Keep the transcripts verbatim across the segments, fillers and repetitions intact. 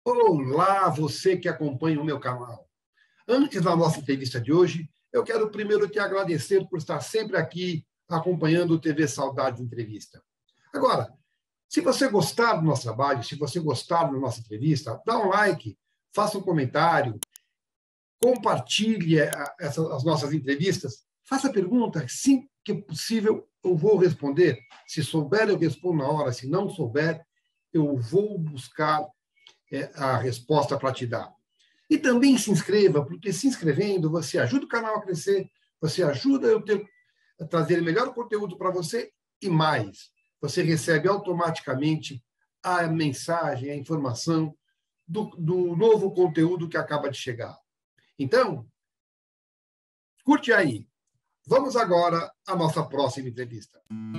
Olá, você que acompanha o meu canal. Antes da nossa entrevista de hoje, eu quero primeiro te agradecer por estar sempre aqui acompanhando o T V Saudades Entrevista. Agora, se você gostar do nosso trabalho, se você gostar da nossa entrevista, dá um like, faça um comentário, compartilhe essas, as nossas entrevistas, faça perguntas, sim que é possível, eu vou responder. Se souber, eu respondo na hora, se não souber, eu vou buscar é, a resposta para te dar. E também se inscreva, porque se inscrevendo, você ajuda o canal a crescer, você ajuda eu ter, a trazer melhor conteúdo para você e mais. Você recebe automaticamente a mensagem, a informação do, do novo conteúdo que acaba de chegar. Então, curte aí. Vamos agora à nossa próxima entrevista.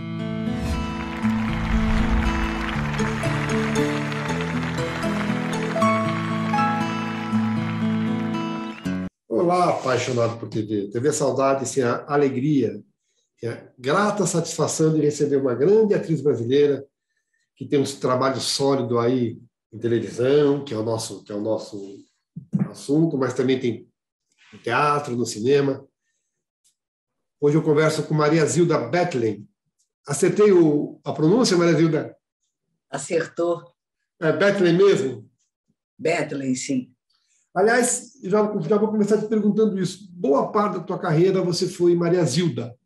Olá, apaixonado por T V. T V Saudade, sim, a alegria, a grata satisfação de receber uma grande atriz brasileira que tem um trabalho sólido aí em televisão, que é o nosso, que é o nosso assunto, mas também tem no teatro, no cinema. Hoje eu converso com Maria Zilda Bethlen. Acertei o, a pronúncia, Maria Zilda? Acertou. É Bethlen mesmo? Bethlen, sim. Aliás, já, já vou começar te perguntando isso. Boa parte da tua carreira você foi Maria Zilda.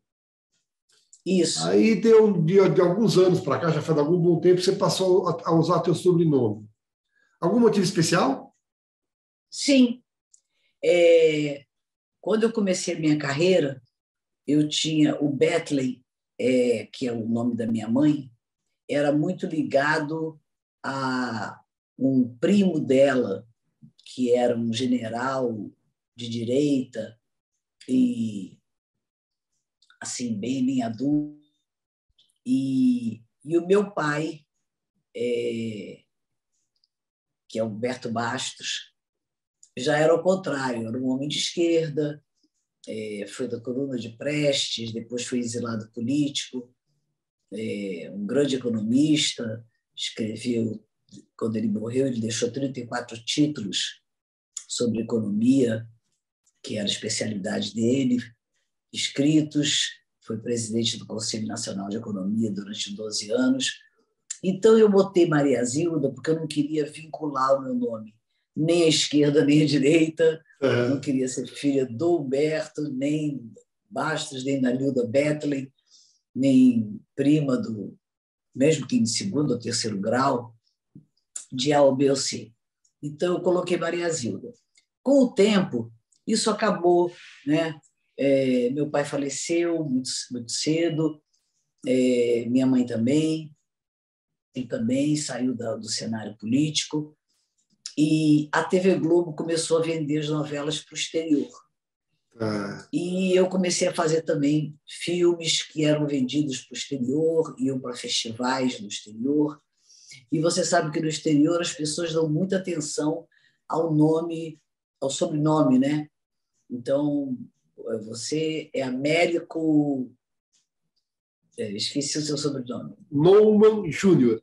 Isso. Aí, deu, de, de alguns anos para cá, já faz algum bom tempo, você passou a, a usar teu sobrenome. Algum motivo especial? Sim. É, quando eu comecei a minha carreira, eu tinha o Bethlen, é, que é o nome da minha mãe, era muito ligado a um primo dela, que era um general de direita e assim bem linha dura. E, e o meu pai, é, que é Humberto Bastos, já era ao contrário, era um homem de esquerda, é, foi da coluna de Prestes, depois foi exilado político, é, um grande economista, escreveu, quando ele morreu, ele deixou trinta e quatro títulos sobre economia, que era a especialidade dele, escritos, foi presidente do Conselho Nacional de Economia durante doze anos. Então, eu botei Maria Zilda porque eu não queria vincular o meu nome, nem à esquerda, nem à direita, uhum. Não queria ser filha do Humberto, nem Bastos, nem da Nilda Bethlen, nem prima do, mesmo que em segundo ou terceiro grau, de A ou B ou C. Então, eu coloquei Maria Zilda. Com o tempo, isso acabou, né? É, meu pai faleceu muito, muito cedo, é, minha mãe também, e também saiu da, do cenário político, e a T V Globo começou a vender as novelas para o exterior. Ah. E eu comecei a fazer também filmes que eram vendidos para o exterior, iam para festivais no exterior. E você sabe que no exterior as pessoas dão muita atenção ao nome, ao sobrenome, né? Então, você é Américo... Esqueci o seu sobrenome. Neumann Júnior.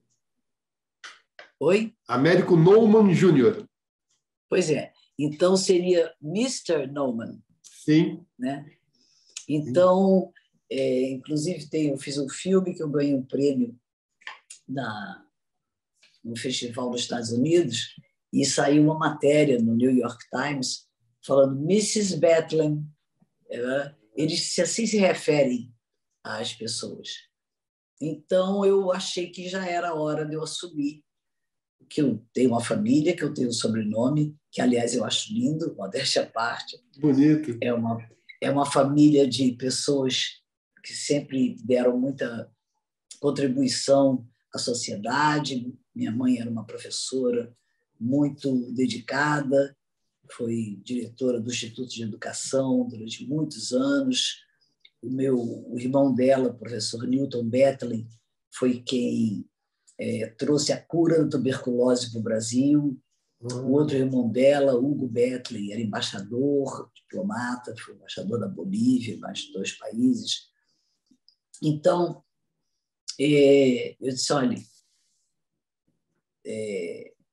Oi? Américo Neumann Júnior. Pois é. Então, seria mister Neumann. Sim. Né? Então, é, inclusive, tem, eu fiz um filme que eu ganhei um prêmio na, no festival dos Estados Unidos e saiu uma matéria no New York Times falando missus Bethlen. É, eles assim se referem às pessoas. Então, eu achei que já era hora de eu assumir que eu tenho uma família, que eu tenho um sobrenome, que, aliás, eu acho lindo, modéstia à parte. Bonito. É uma, é uma família de pessoas que sempre deram muita contribuição à sociedade. Minha mãe era uma professora muito dedicada, foi diretora do Instituto de Educação durante muitos anos. O meu o irmão dela, o professor Newton Bethlen, foi quem é, trouxe a cura da tuberculose para o Brasil. O outro irmão dela, Hugo Bethlen, era embaixador, diplomata, foi embaixador da Bolívia, mais de dois países. Então, é, eu disse, olha, é,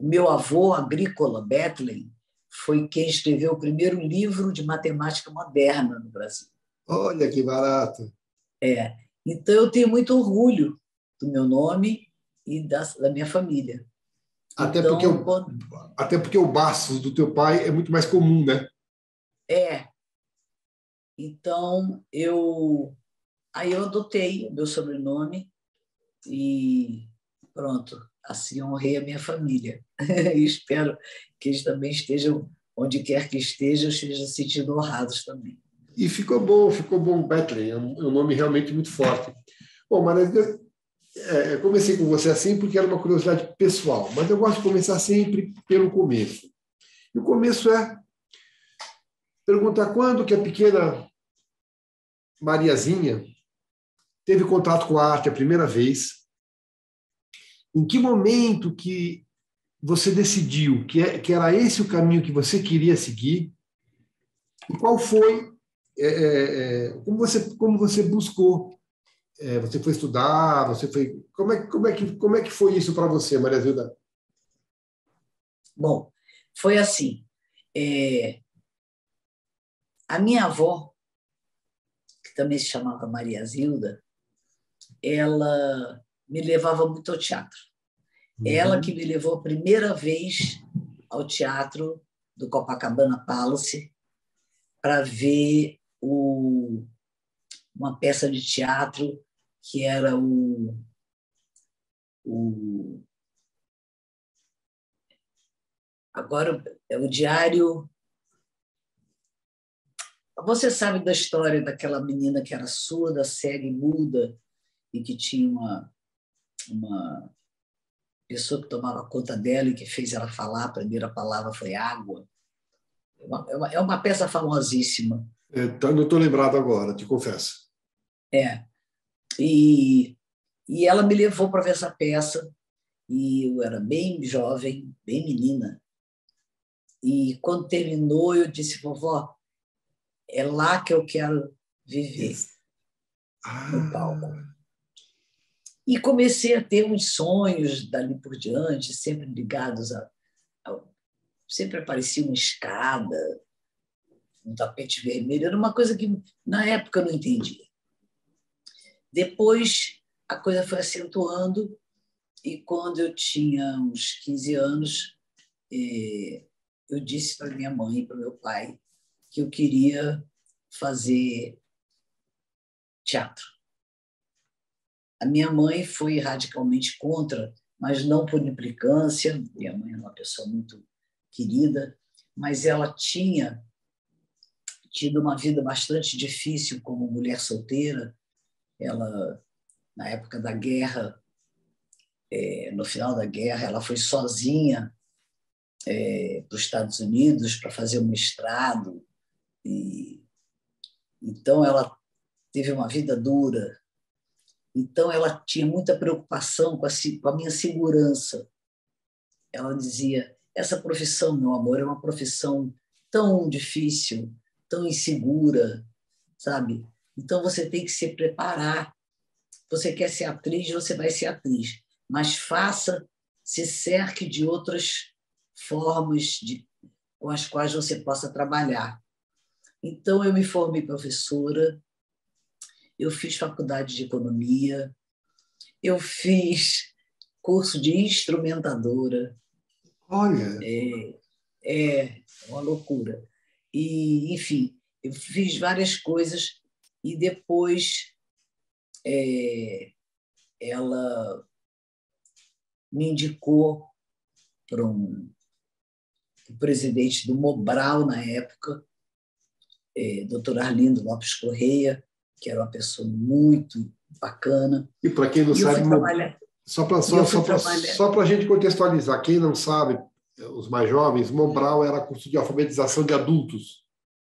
O meu avô agrícola, Bethlen, foi quem escreveu o primeiro livro de matemática moderna no Brasil. Olha que barato. É. Então, eu tenho muito orgulho do meu nome e da, da minha família. Até, então, porque o, quando... até porque o Bastos do teu pai é muito mais comum, né? É. Então, eu... Aí eu adotei o meu sobrenome e pronto. Assim honrei a minha família. E espero que eles também estejam, onde quer que estejam, estejam se sentindo honrados também. E ficou bom, ficou bom, Bethlen. É um, é um nome realmente muito forte. Bom, Maria, é, eu comecei com você assim porque era uma curiosidade pessoal, mas eu gosto de começar sempre pelo começo. E o começo é perguntar quando que a pequena Mariazinha teve contato com a arte a primeira vez, em que momento que você decidiu que, é, que era esse o caminho que você queria seguir, e qual foi, é, é, como, você, como você buscou, é, você foi estudar, você foi, como é, como é, que, como é que foi isso para você, Maria Zilda? Bom, foi assim, é, a minha avó, que também se chamava Maria Zilda, ela me levava muito ao teatro. Ela que me levou a primeira vez ao teatro do Copacabana Palace para ver o, uma peça de teatro que era o, o agora é o Diário. Você sabe da história daquela menina que era surda, cega e muda e que tinha uma, uma pessoa que tomava conta dela e que fez ela falar, a primeira palavra foi água. É uma, é uma, é uma peça famosíssima. É, não estou lembrado agora, te confesso. É. E, e ela me levou para ver essa peça, e eu era bem jovem, bem menina. E quando terminou, eu disse, vovó, é lá que eu quero viver, Ah. no palco. E comecei a ter uns sonhos dali por diante, sempre ligados a... a sempre aparecia uma escada, um tapete vermelho, era uma coisa que na época eu não entendia. Depois a coisa foi acentuando e quando eu tinha uns quinze anos, eu disse para minha mãe e para meu pai que eu queria fazer teatro. A minha mãe foi radicalmente contra, mas não por implicância. Minha mãe é uma pessoa muito querida, mas ela tinha tido uma vida bastante difícil como mulher solteira. Ela, na época da guerra, é, no final da guerra, ela foi sozinha é, para os Estados Unidos para fazer um mestrado. E, então, ela teve uma vida dura. Então, ela tinha muita preocupação com a, com a minha segurança. Ela dizia, essa profissão, meu amor, é uma profissão tão difícil, tão insegura, sabe? Então, você tem que se preparar. Você quer ser atriz, você vai ser atriz. Mas faça, se cerque de outras formas de, com as quais você possa trabalhar. Então, eu me formei professora, eu fiz faculdade de economia, eu fiz curso de instrumentadora. Olha! É, é uma loucura. E, enfim, eu fiz várias coisas e depois é, ela me indicou para um o presidente do Mobral na época, é, doutor Arlindo Lopes Correia, que era uma pessoa muito bacana. E para quem não e sabe, trabalhar... só para só, só só a gente contextualizar, quem não sabe, os mais jovens, Mobral era curso de alfabetização de adultos.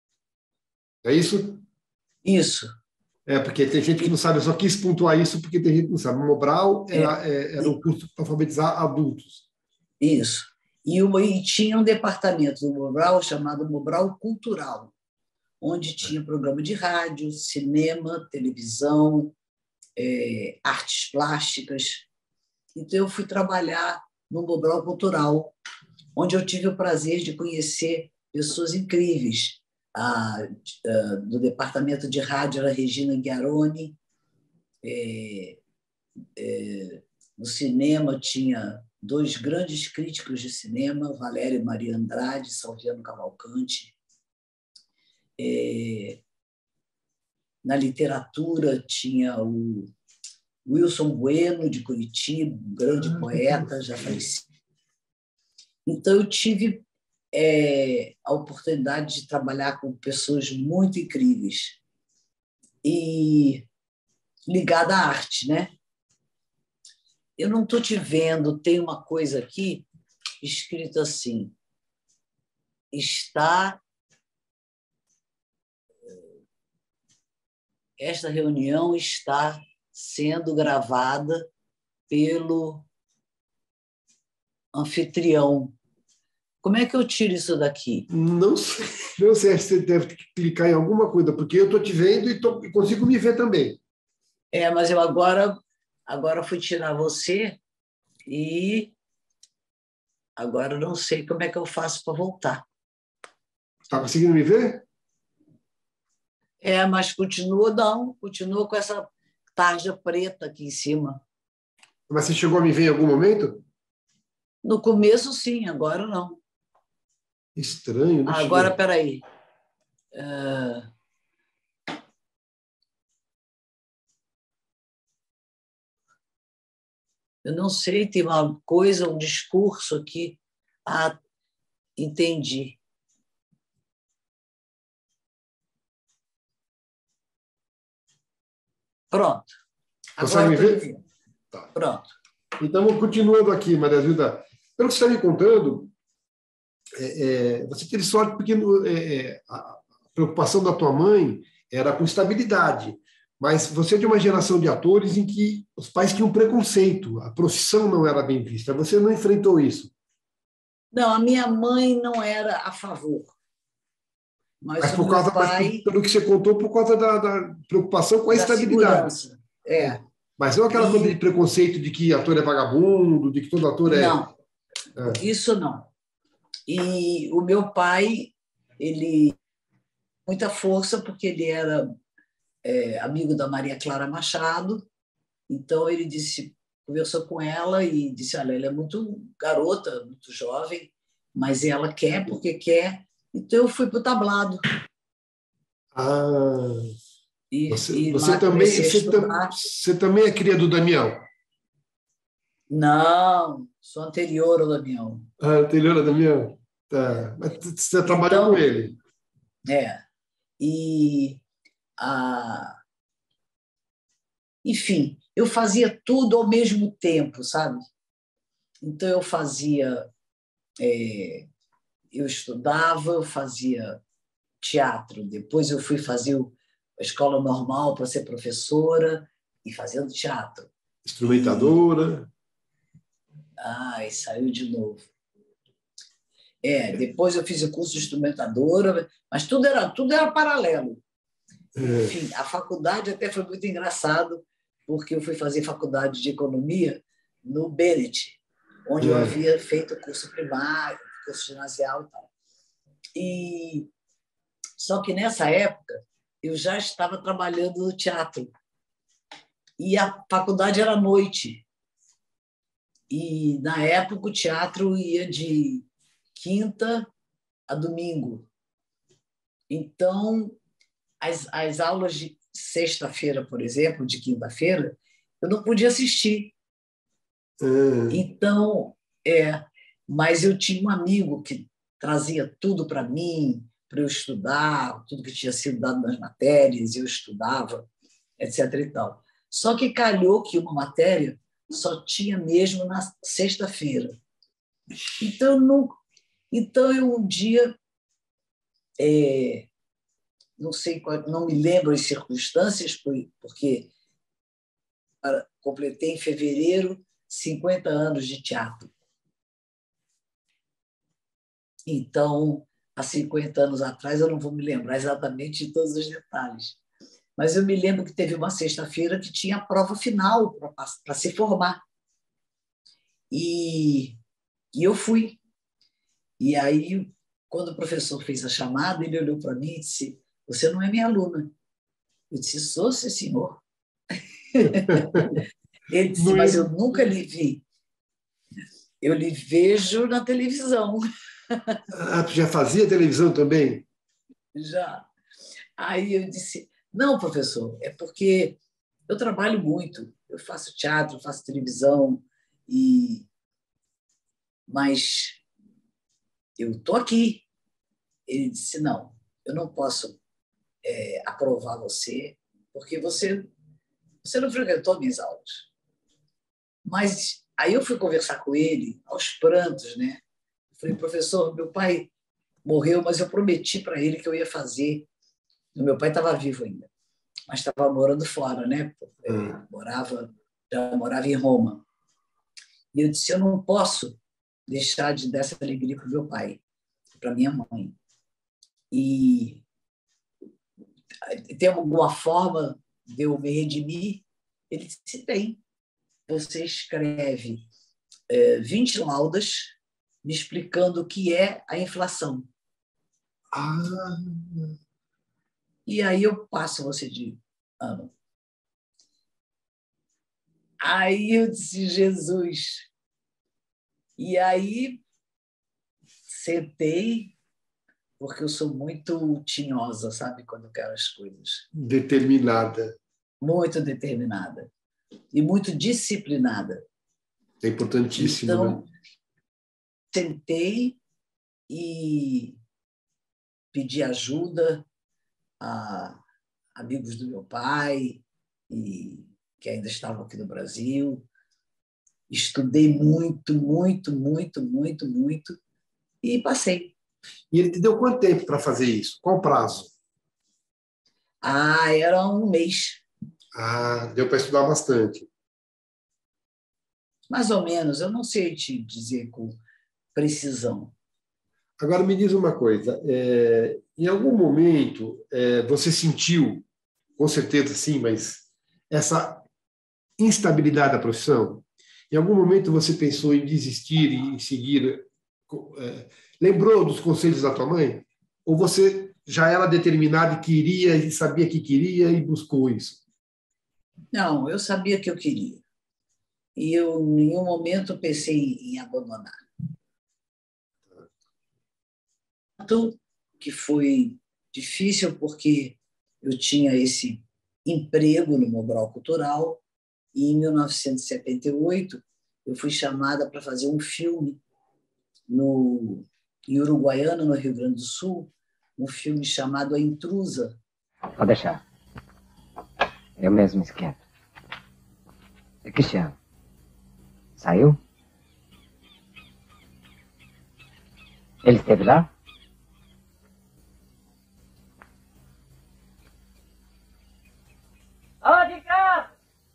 É isso? Isso. É, porque tem gente que não sabe, eu só quis pontuar isso porque tem gente que não sabe. Mobral era, é, era um curso para alfabetizar adultos. Isso. E, uma, e tinha um departamento do Mobral chamado Mobral Cultural, onde tinha programa de rádio, cinema, televisão, é, artes plásticas. Então, eu fui trabalhar no Mobral Cultural, onde eu tive o prazer de conhecer pessoas incríveis. A, a, do departamento de rádio era Regina Ghiaroni, é, é, no cinema tinha dois grandes críticos de cinema, Valério e Maria Andrade, Salviano Cavalcante. É, na literatura tinha o Wilson Bueno, de Curitiba, um grande ah, poeta, já falecido. Então, eu tive é, a oportunidade de trabalhar com pessoas muito incríveis e ligada à arte, né? Eu não estou te vendo, tem uma coisa aqui escrito assim, está... Esta reunião está sendo gravada pelo anfitrião. Como é que eu tiro isso daqui? Não sei, não sei, você deve clicar em alguma coisa, porque eu estou te vendo e, tô, e consigo me ver também. É, mas eu agora, agora fui tirar você e agora eu não sei como é que eu faço para voltar. Está conseguindo me ver? É, mas continua, não, continua com essa tarja preta aqui em cima. Mas você chegou a me ver em algum momento? No começo, sim, agora não. Estranho. Ah, agora, espera aí. Uh... Eu não sei, tem uma coisa, um discurso aqui. Ah, entendi. Pronto. Consegue me ver? Tá. Pronto. Então, continuando aqui, Maria Zilda, pelo que você está me contando, é, é, você teve sorte porque é, a preocupação da tua mãe era com estabilidade, mas você é de uma geração de atores em que os pais tinham preconceito, a profissão não era bem vista. Você não enfrentou isso? Não, a minha mãe não era a favor. Mas, mas por causa, pai, mas, pelo que você contou, por causa da, da preocupação com a da estabilidade. Segurança. É. É. Mas não aquela e... coisa de preconceito de que ator é vagabundo, de que todo ator é... Não, é. Isso não. E o meu pai, ele muita força, porque ele era é, amigo da Maria Clara Machado, então ele disse, conversou com ela e disse, olha, ela é muito garota, muito jovem, mas ela quer porque quer, então eu fui para o tablado. Ah, e, você, e você, também, você, tam, você também é cria do Damião? Não, sou anterior ao Damião. Ah, anterior ao Damião? Tá. Mas você trabalhou então, com ele? É. E, a... enfim, eu fazia tudo ao mesmo tempo, sabe? Então, eu fazia... É... eu estudava, eu fazia teatro, depois eu fui fazer a escola normal para ser professora e fazendo teatro. Instrumentadora. E... ai, saiu de novo. É, depois eu fiz o curso de instrumentadora, mas tudo era, tudo era paralelo. É. Enfim, a faculdade até foi muito engraçado, porque eu fui fazer faculdade de economia no Bennett, onde é. eu havia feito curso primário, curso ginasial e tal. E, só que nessa época eu já estava trabalhando no teatro. E a faculdade era à noite. E, na época, o teatro ia de quinta a domingo. Então, as, as aulas de sexta-feira, por exemplo, de quinta-feira, eu não podia assistir. Uhum. Então, é, mas eu tinha um amigo que trazia tudo para mim, para eu estudar, tudo que tinha sido dado nas matérias, eu estudava, etc e tal. Só que calhou que uma matéria só tinha mesmo na sexta-feira. Então, não, então eu um dia, é, não sei, não me lembro as circunstâncias, porque completei em fevereiro cinquenta anos de teatro. Então, há cinquenta anos atrás, eu não vou me lembrar exatamente de todos os detalhes. Mas eu me lembro que teve uma sexta-feira que tinha a prova final para se formar. E E eu fui. E aí, quando o professor fez a chamada, ele olhou para mim e disse: você não é minha aluna. Eu disse: sou, sim, senhor. Ele disse: Não mas é- eu nunca lhe vi. Eu lhe vejo na televisão. Ah, tu já fazia televisão também? Já. Aí eu disse: não, professor, é porque eu trabalho muito. Eu faço teatro, faço televisão, e mas eu estou aqui. Ele disse: não, eu não posso é, aprovar você, porque você, você não frequentou minhas aulas. Mas aí eu fui conversar com ele, aos prantos, né? Eu falei: professor, meu pai morreu, mas eu prometi para ele que eu ia fazer. O meu pai estava vivo ainda, mas estava morando fora, né? É, Ah. morava, já morava em Roma. E eu disse: eu não posso deixar de dar essa alegria para o meu pai, para minha mãe. E tem alguma forma de eu me redimir? Ele disse: tem. Você escreve é, vinte laudas me explicando o que é a inflação. Ah, E aí eu passo você de ano. Aí eu disse: Jesus. E aí sentei, porque eu sou muito tinhosa, sabe, quando eu quero as coisas. determinada. Muito determinada e muito disciplinada. É importantíssimo, né? Então, sentei e pedi ajuda a amigos do meu pai, e, que ainda estavam aqui no Brasil. Estudei muito, muito, muito, muito, muito e passei. E ele te deu quanto tempo para fazer isso? Qual o prazo? Ah, era um mês, Ah, deu para estudar bastante. mais ou menos. Eu não sei te dizer com precisão. Agora me diz uma coisa, é, em algum momento é, você sentiu, com certeza sim, mas essa instabilidade da profissão? Em algum momento você pensou em desistir e seguir? É, lembrou dos conselhos da tua mãe? Ou você já era determinado e queria e sabia que queria e buscou isso? Não, eu sabia que eu queria. E eu, em nenhum momento, pensei em abandonar. Tanto que foi difícil, porque eu tinha esse emprego no Mobral Cultural, e em mil novecentos e setenta e oito eu fui chamada para fazer um filme no, em Uruguaiana, no Rio Grande do Sul, um filme chamado A Intrusa. Pode deixar. Eu mesmo esquento. E Cristiano? Saiu? Ele esteve lá? Ó, de cá!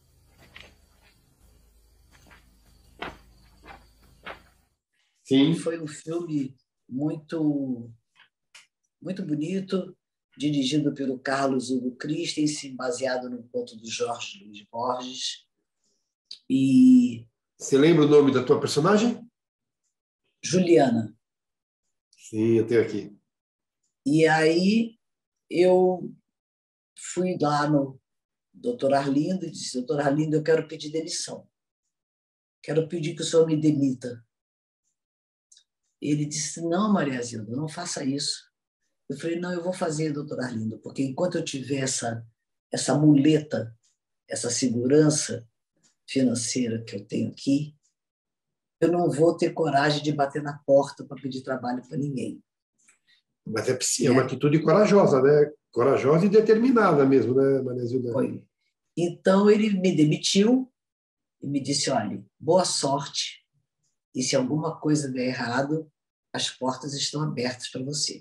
Sim. Foi um filme muito, muito bonito, dirigido pelo Carlos Hugo Christensen, baseado no conto do Jorge Luiz Borges. E Você lembra o nome da tua personagem? Juliana. Sim, eu tenho aqui. E aí eu fui lá no doutor Arlindo e disse: doutor Arlindo, eu quero pedir demissão. Quero pedir que o senhor me demita. Ele disse: não, Maria Zilda, não faça isso. Eu falei: não, eu vou fazer, doutor Arlindo, porque enquanto eu tiver essa, essa muleta, essa segurança financeira que eu tenho aqui, eu não vou ter coragem de bater na porta para pedir trabalho para ninguém. Mas é, é uma atitude corajosa, né? Corajosa e determinada mesmo, né, Maria Zilda? Foi. Então, ele me demitiu e me disse: olha, boa sorte, e se alguma coisa der errado, as portas estão abertas para você.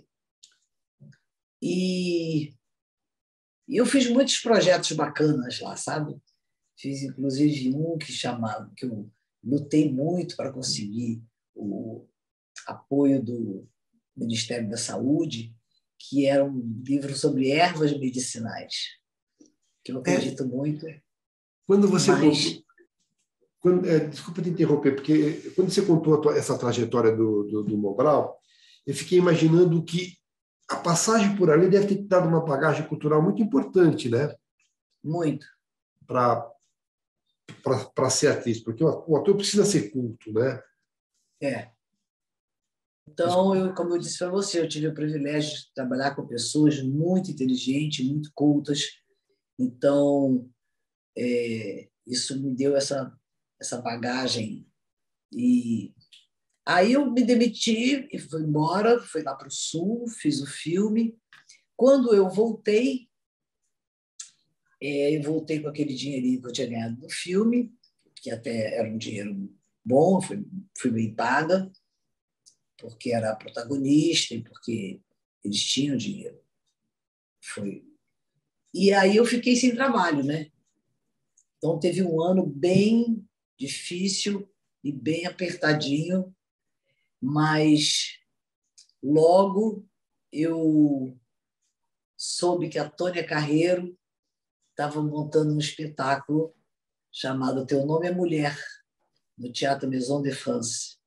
E eu fiz muitos projetos bacanas lá, sabe? Fiz, inclusive, um que chamava, que eu lutei muito para conseguir o apoio do Ministério da Saúde, que era um livro sobre ervas medicinais, que eu É, acredito muito, quando você mas contou, quando, é, desculpa te interromper, porque quando você contou a tua, essa trajetória do, do, do Mobral, eu fiquei imaginando que a passagem por ali deve ter te dado uma bagagem cultural muito importante, né? Muito. Para para ser atriz, porque o ator precisa ser culto, né? É. Então, eu, como eu disse para você, eu tive o privilégio de trabalhar com pessoas muito inteligentes, muito cultas. Então, é, isso me deu essa, essa bagagem. E aí eu me demiti e fui embora, fui lá para o Sul, fiz o filme. Quando eu voltei, é, eu voltei com aquele dinheirinho que eu tinha ganhado no filme, que até era um dinheiro bom, fui, fui bem paga, porque era protagonista e porque eles tinham dinheiro. Foi. E aí eu fiquei sem trabalho, né? Então teve um ano bem difícil e bem apertadinho, mas logo eu soube que a Tônia Carreiro estava montando um espetáculo chamado Teu Nome é Mulher, no Teatro Maison de France.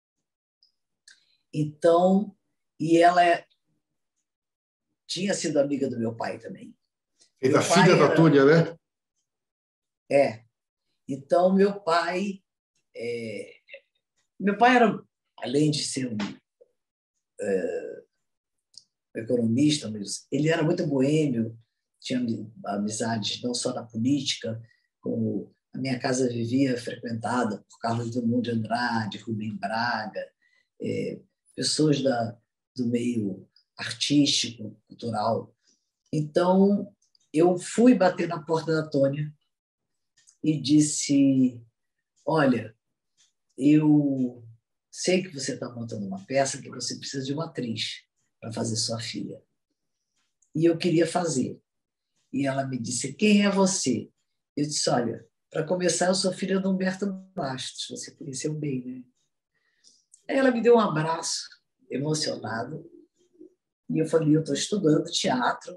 Então, e ela é, tinha sido amiga do meu pai também. E da filha da Tônia, né? É. Então, meu pai... É, meu pai era, além de ser um é, economista, mas ele era muito boêmio, tinha amizades não só na política, como a minha casa vivia frequentada por Carlos Drummond de Andrade, Rubem Braga, é, pessoas da, do meio artístico, cultural. Então, eu fui bater na porta da Tônia e disse, olha, eu sei que você está montando uma peça que você precisa de uma atriz para fazer sua filha. E eu queria fazer. E ela me disse, quem é você? Eu disse, olha, para começar, eu sou filha de Humberto Bastos, você conheceu bem, né? Aí ela me deu um abraço, emocionado, e eu falei, eu estou estudando teatro,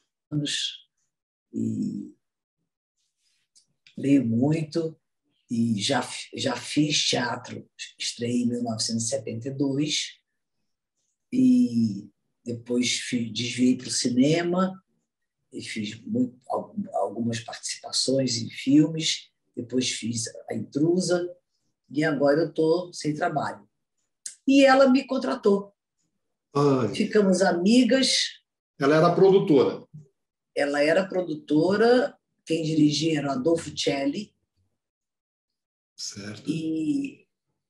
e leio muito, e já, já fiz teatro, estreiei em mil novecentos e setenta e dois, e depois fiz, desviei para o cinema, e fiz muito, algumas participações em filmes, depois fiz A Intrusa, e agora eu estou sem trabalho. E ela me contratou. Ai. Ficamos amigas. Ela era produtora. Ela era produtora, quem dirigia era Adolfo Celli. Certo. E,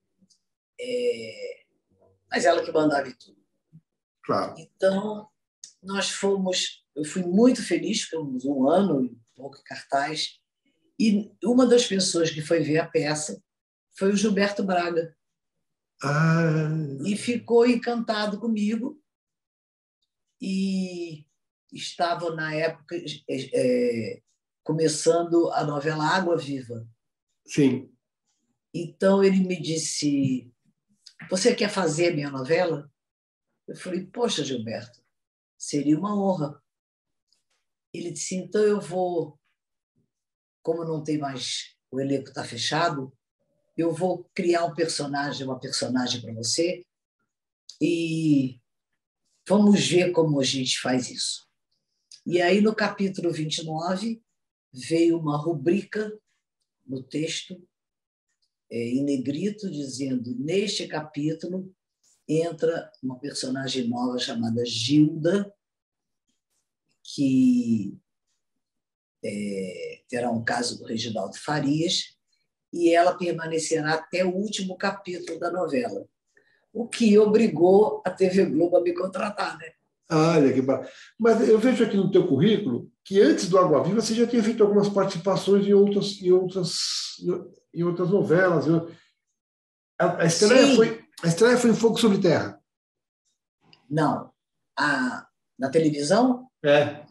é, mas ela que mandava em tudo. Claro. Então, nós fomos... Eu fui muito feliz, ficamos um ano e pouco em cartaz. E uma das pessoas que foi ver a peça foi o Gilberto Braga. Ah. E ficou encantado comigo. E estava, na época, é, começando a novela Água Viva. Sim. Então, ele me disse, você quer fazer a minha novela? Eu falei, poxa, Gilberto, seria uma honra. Ele disse, então eu vou, como não tem mais, o elenco está fechado, eu vou criar um personagem, uma personagem para você e vamos ver como a gente faz isso. E aí, no capítulo vinte e nove, veio uma rubrica no texto, é, em negrito, dizendo, neste capítulo entra uma personagem nova chamada Gilda, que é, terá um caso do Reginaldo Farias, e ela permanecerá até o último capítulo da novela, o que obrigou a T V Globo a me contratar, né? Olha, que bacana. Mas eu vejo aqui no teu currículo que antes do Água Viva você já tinha feito algumas participações em outras, em outras, em outras novelas. A, a, estreia foi, a estreia foi em Fogo sobre Terra. Não. A, na televisão? É.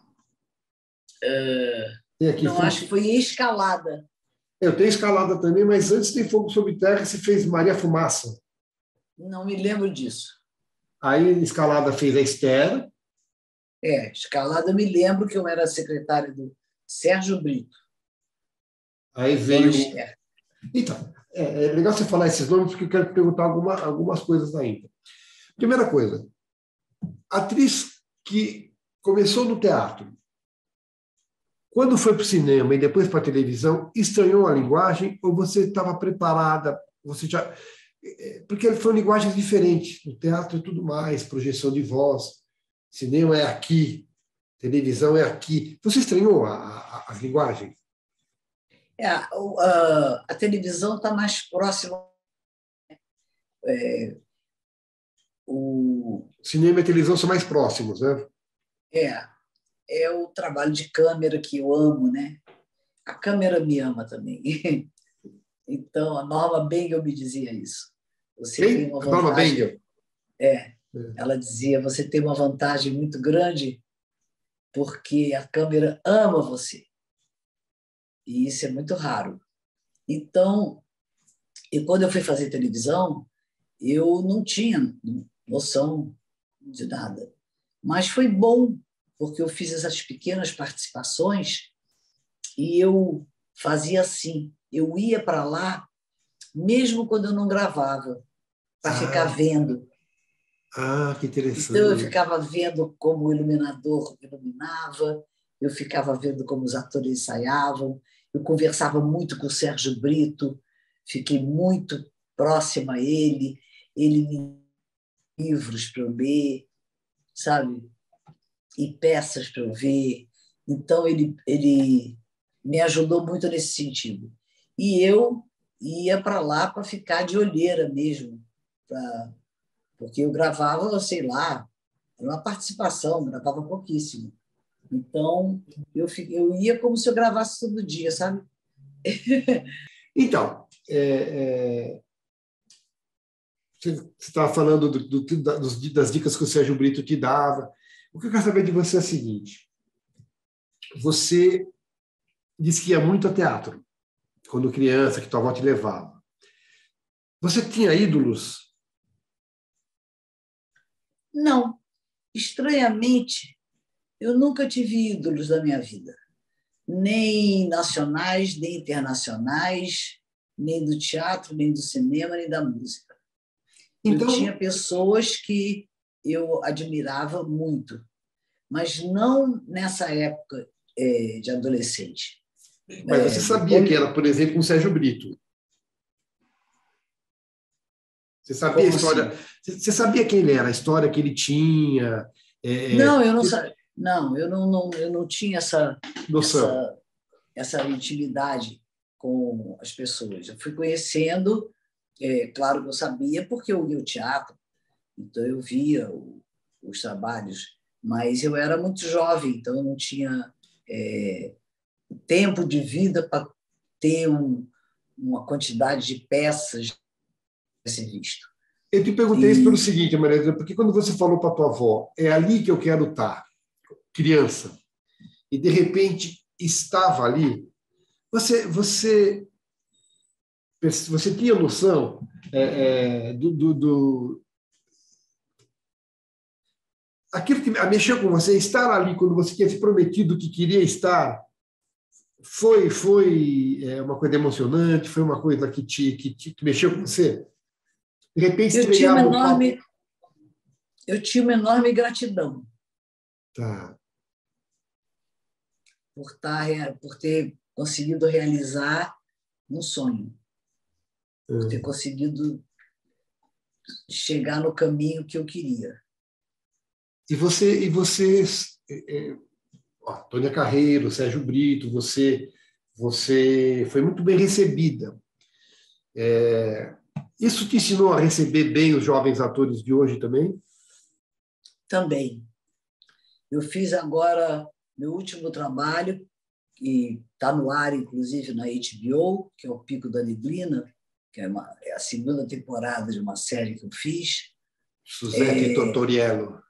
é tem aqui não, fogo... acho que foi em Escalada. Eu tenho Escalada também, mas antes tem Fogo sobre Terra você fez Maria Fumaça. Não me lembro disso. Aí Escalada fez a Esther. É, Escalada eu me lembro que eu era secretária do Sérgio Brito. Aí veio, Então, é, é legal você falar esses nomes, porque eu quero te perguntar alguma, algumas coisas ainda. Primeira coisa, atriz que começou no teatro, quando foi para o cinema e depois para a televisão, estranhou a linguagem ou você estava preparada? Você já... Porque foram linguagens diferentes. No teatro é tudo mais, projeção de voz. Cinema é aqui, televisão é aqui. Você estranhou a, a, as linguagens? É, a, a, a televisão está mais próxima. É, o cinema e televisão são mais próximos, né? É, é o trabalho de câmera que eu amo, né? A câmera me ama também. Então, a Norma Bengel me dizia isso. Você Quem? tem uma Norma vantagem. Bengel? É, É. ela dizia, você tem uma vantagem muito grande porque a câmera ama você. E isso é muito raro. Então, e quando eu fui fazer televisão, eu não tinha noção de nada. Mas foi bom, porque eu fiz essas pequenas participações e eu fazia assim. Eu ia para lá, mesmo quando eu não gravava, para ah. ficar vendo. Ah, que interessante. Então, eu ficava vendo como o iluminador iluminava, eu ficava vendo como os atores ensaiavam, eu conversava muito com o Sérgio Brito, fiquei muito próxima a ele, ele me deu livros para eu ler, sabe? E peças para eu ver. Então, ele, ele me ajudou muito nesse sentido. E eu ia para lá para ficar de olheira mesmo, pra, porque eu gravava, sei lá, uma participação, gravava pouquíssimo. Então, eu, eu ia como se eu gravasse todo dia, sabe? Então, é, é, você estava falando do, do, das dicas que o Sérgio Brito te dava. O que eu quero saber de você é o seguinte. Você disse que ia muito ao teatro, quando criança, que tua avó te levava. Você tinha ídolos? Não. Estranhamente, eu nunca tive ídolos na minha vida. Nem nacionais, nem internacionais, nem do teatro, nem do cinema, nem da música. Então... Eu tinha pessoas que eu admirava muito, mas não nessa época é, de adolescente. Mas você é, sabia depois... que era, por exemplo, com Sérgio Brito? Você sabia Como a história? Assim? Você sabia quem ele era, a história que ele tinha? É... Não, eu não sabia. Não, eu não, não, eu não tinha essa, essa, essa intimidade com as pessoas. Eu fui conhecendo, é, claro que eu sabia, porque eu ia ao teatro, então eu via o, os trabalhos, mas eu era muito jovem, então eu não tinha é, tempo de vida para ter um, uma quantidade de peças a ser visto. Eu te perguntei e... isso pelo seguinte, Maria, porque quando você falou para a tua avó, é ali que eu quero estar, criança, e de repente estava ali, você você você tinha noção é, é, do, do, do aquilo que mexeu com você, estar ali quando você tinha se prometido que queria estar, foi foi é, uma coisa emocionante, foi uma coisa que te que, te, que mexeu com você. De repente eu tinha uma enorme palco... eu tinha uma enorme gratidão. Tá. Por, estar, por ter conseguido realizar um sonho, uhum. Por ter conseguido chegar no caminho que eu queria. E você, e você é, ó, Tônia Carreiro, Sérgio Brito, você, você foi muito bem recebida. É, isso te ensinou a receber bem os jovens atores de hoje também? Também. Eu fiz agora meu último trabalho, que está no ar, inclusive, na H B O, que é o Pico da Neblina, que é, uma, é a segunda temporada de uma série que eu fiz. Suzette é... Tortoriello.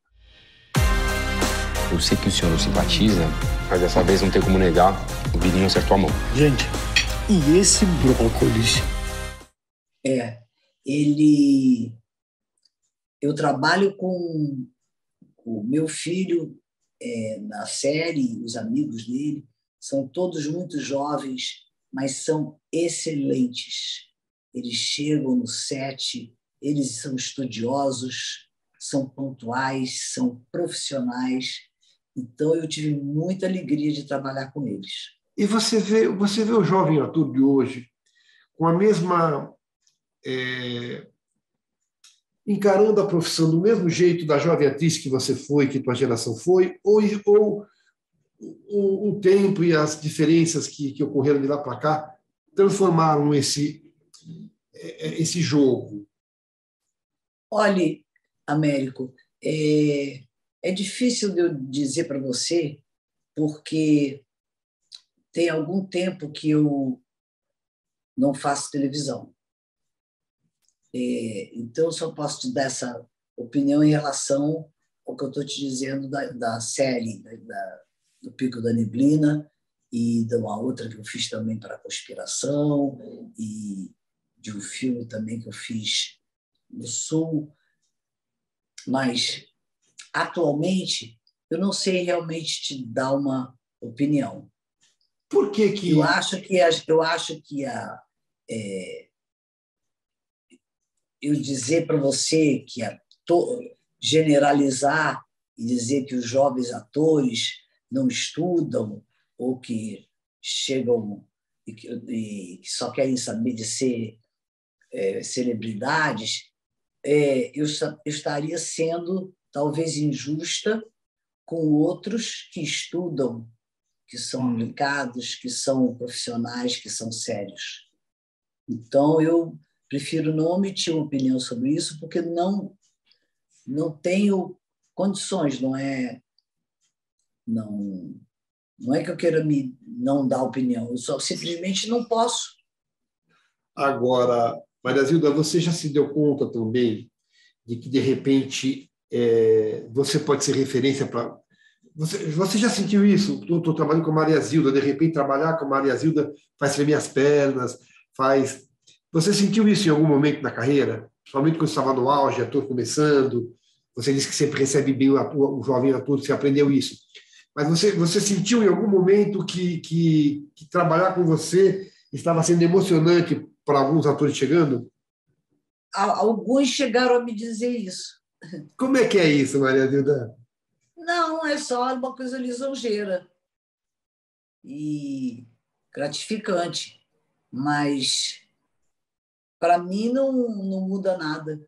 Eu sei que o senhor não simpatiza, mas dessa vez não tem como negar, o Birinho acertou a mão. Gente, e esse brócolis? É, ele... Eu trabalho com o meu filho é, na série, os amigos dele, são todos muito jovens, mas são excelentes. Eles chegam no set, eles são estudiosos, são pontuais, são profissionais. Então, eu tive muita alegria de trabalhar com eles. E você vê, você vê o jovem ator de hoje com a mesma... É, encarando a profissão do mesmo jeito da jovem atriz que você foi, que tua geração foi, ou, ou o, o tempo e as diferenças que, que ocorreram de lá para cá transformaram esse, esse jogo? Olhe, Américo, é, é difícil de eu dizer para você, porque tem algum tempo que eu não faço televisão. É, então, eu só posso te dar essa opinião em relação ao que eu estou te dizendo da, da série, da, da, do Pico da Neblina, e de uma outra que eu fiz também para a Conspiração, e de um filme também que eu fiz no Sul. Mas, atualmente, eu não sei realmente te dar uma opinião. Por que que... Eu acho que a, eu acho que a... É, eu dizer para você que a, to, generalizar e dizer que os jovens atores não estudam ou que chegam e que, e que só querem saber de ser é, celebridades, é, eu, eu estaria sendo talvez injusta com outros que estudam, que são hum. aplicados, que são profissionais, que são sérios. Então, eu prefiro não emitir uma opinião sobre isso, porque não, não tenho condições, não é, não, não é que eu queira me não dar opinião, eu só simplesmente não posso. Agora, Maria Zilda, você já se deu conta também de que, de repente, é, você pode ser referência para... Você, você já sentiu isso? Estou trabalhando com a Maria Zilda, de repente trabalhar com a Maria Zilda faz tremer as pernas, faz... Você sentiu isso em algum momento na carreira? Principalmente quando estava no auge, ator começando. Você disse que sempre recebe bem o, ator, o jovem ator, você aprendeu isso. Mas você, você sentiu em algum momento que, que, que trabalhar com você estava sendo emocionante para alguns atores chegando? Alguns chegaram a me dizer isso. Como é que é isso, Maria Zilda? Não, é só uma coisa lisonjeira e gratificante. Mas... para mim, não, não muda nada.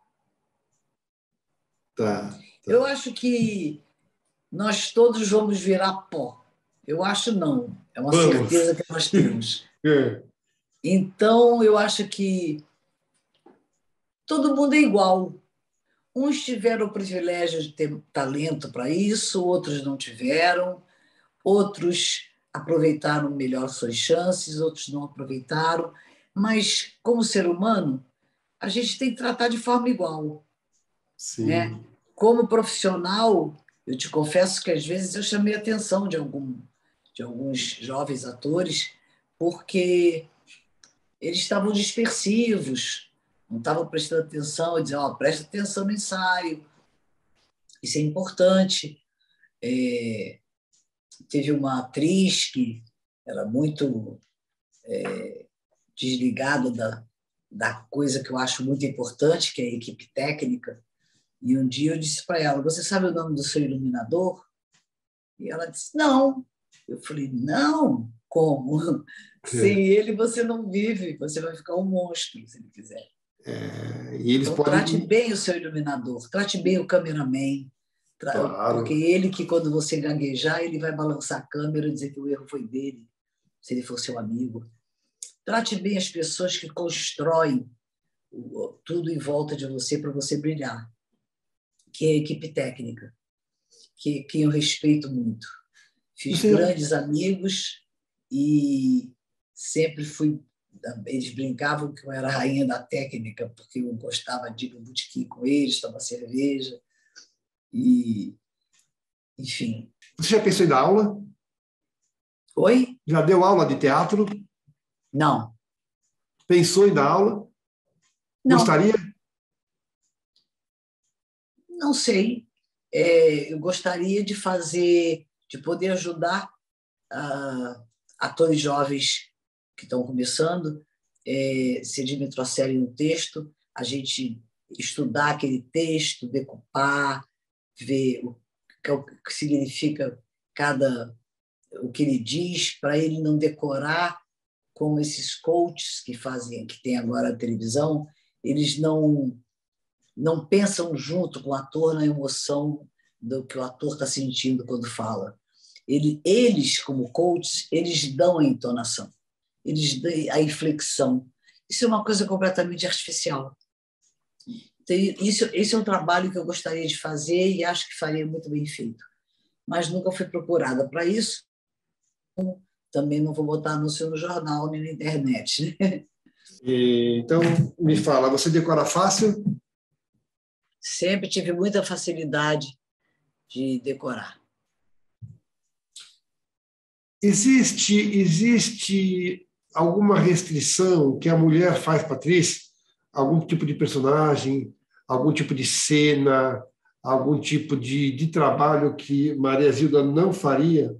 Tá, tá. Eu acho que nós todos vamos virar pó. Eu acho não. É uma vamos. certeza que nós temos. É. Então, eu acho que todo mundo é igual. Uns tiveram o privilégio de ter talento para isso, outros não tiveram, outros aproveitaram melhor suas chances, outros não aproveitaram. Mas, como ser humano, a gente tem que tratar de forma igual. Sim. Né? Como profissional, eu te confesso que, às vezes, eu chamei a atenção de, algum, de alguns jovens atores, porque eles estavam dispersivos, não estavam prestando atenção, e diziam, oh, presta atenção no ensaio, isso é importante. É, teve uma atriz que era muito... É, desligada da, da coisa que eu acho muito importante, que é a equipe técnica. E um dia eu disse para ela, você sabe o nome do seu iluminador? E ela disse, não. Eu falei, não? Como? Sem ele você não vive, você vai ficar um monstro, se ele quiser. É, e eles então, podem... trate bem o seu iluminador, trate bem o cameraman, tra... claro. porque ele que, quando você gaguejar, ele vai balançar a câmera e dizer que o erro foi dele, se ele for seu amigo. Trate bem as pessoas que constroem tudo em volta de você para você brilhar, que é a equipe técnica, que, que eu respeito muito. Fiz Sim. grandes amigos e sempre fui... Eles brincavam que eu era a rainha da técnica, porque eu gostava de ir no botequim com eles, tomar cerveja. E, enfim. Você já pensou em dar aula? Oi? Já deu aula de teatro? Não. Pensou em dar aula? Não. Gostaria? Não sei. É, eu gostaria de fazer, de poder ajudar uh, atores jovens que estão começando, é, se eles me trouxerem um texto, a gente estudar aquele texto, decupar, ver o que, o que significa cada o que ele diz, para ele não decorar como esses coaches que fazem, que tem agora a televisão, eles não não pensam junto com o ator na emoção do que o ator está sentindo quando fala. Ele, eles, como coaches, eles dão a entonação, eles dão a inflexão. Isso é uma coisa completamente artificial. Então, isso, esse é um trabalho que eu gostaria de fazer e acho que faria muito bem feito. Mas nunca fui procurada para isso. Também não vou botar anúncio no jornal nem na internet. Né? E, então, me fala, você decora fácil? Sempre tive muita facilidade de decorar. Existe, existe alguma restrição que a mulher faz para a atriz? Algum tipo de personagem, algum tipo de cena, algum tipo de, de trabalho que Maria Zilda não faria?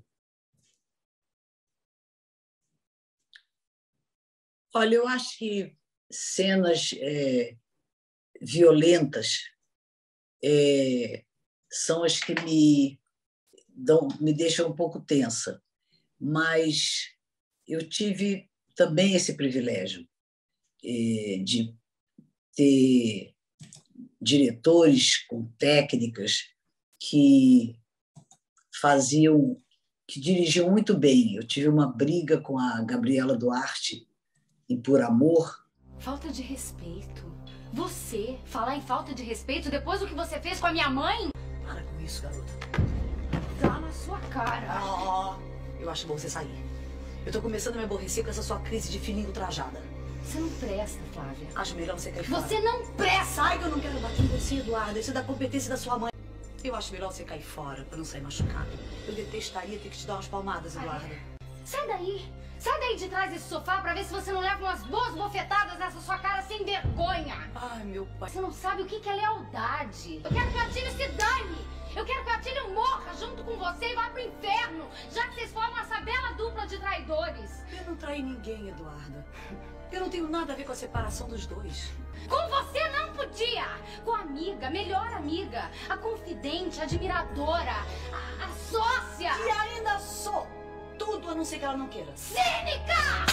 Olha, eu acho que cenas é, violentas é, são as que me, dão, me deixam um pouco tensa. Mas eu tive também esse privilégio é, de ter diretores com técnicas que faziam, que dirigiam muito bem. Eu tive uma briga com a Gabriela Duarte em Por Amor. Falta de respeito. Você falar em falta de respeito depois do que você fez com a minha mãe? Para com isso, garota. Tá na sua cara. Oh, eu acho bom você sair. Eu tô começando a me aborrecer com essa sua crise de fininho trajada. Você não presta, Flávia. Acho melhor você cair fora. Você não presta! Sai que eu não quero bater em você, Eduardo. Isso é da competência da sua mãe. Eu acho melhor você cair fora pra não sair machucado. Eu detestaria ter que te dar umas palmadas, Eduardo. Sai daí! Sai daí de trás desse sofá pra ver se você não leva umas boas bofetadas nessa sua cara sem vergonha! Ai, meu pai. Você não sabe o que é lealdade. Eu quero que o Atílio se dane! Eu quero que o Atílio morra junto com você e vá pro inferno, já que vocês formam essa bela dupla de traidores. Eu não traí ninguém, Eduardo. Eu não tenho nada a ver com a separação dos dois. Com você não podia! Com a amiga, melhor amiga, a confidente, a admiradora, a, a sócia! E ainda sou! Tudo a não ser que ela não queira. Cínica!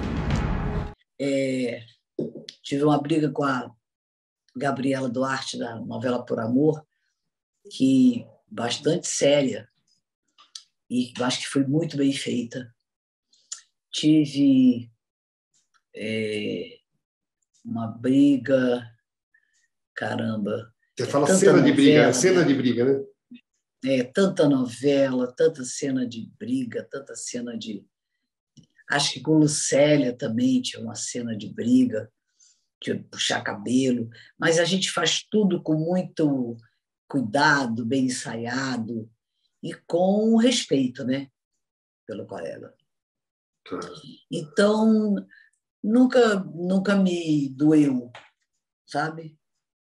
É, tive uma briga com a Gabriela Duarte, da novela Por Amor, que bastante séria, e acho que foi muito bem feita. Tive é, uma briga, caramba. Você é fala cena novela, de briga, cena né? de briga, né? É, tanta novela, tanta cena de briga, tanta cena de... Acho que com Lucélia também tinha uma cena de briga, de puxar cabelo, mas a gente faz tudo com muito cuidado, bem ensaiado e com respeito, né, pelo colega. Claro. Então, nunca, nunca me doeu, sabe?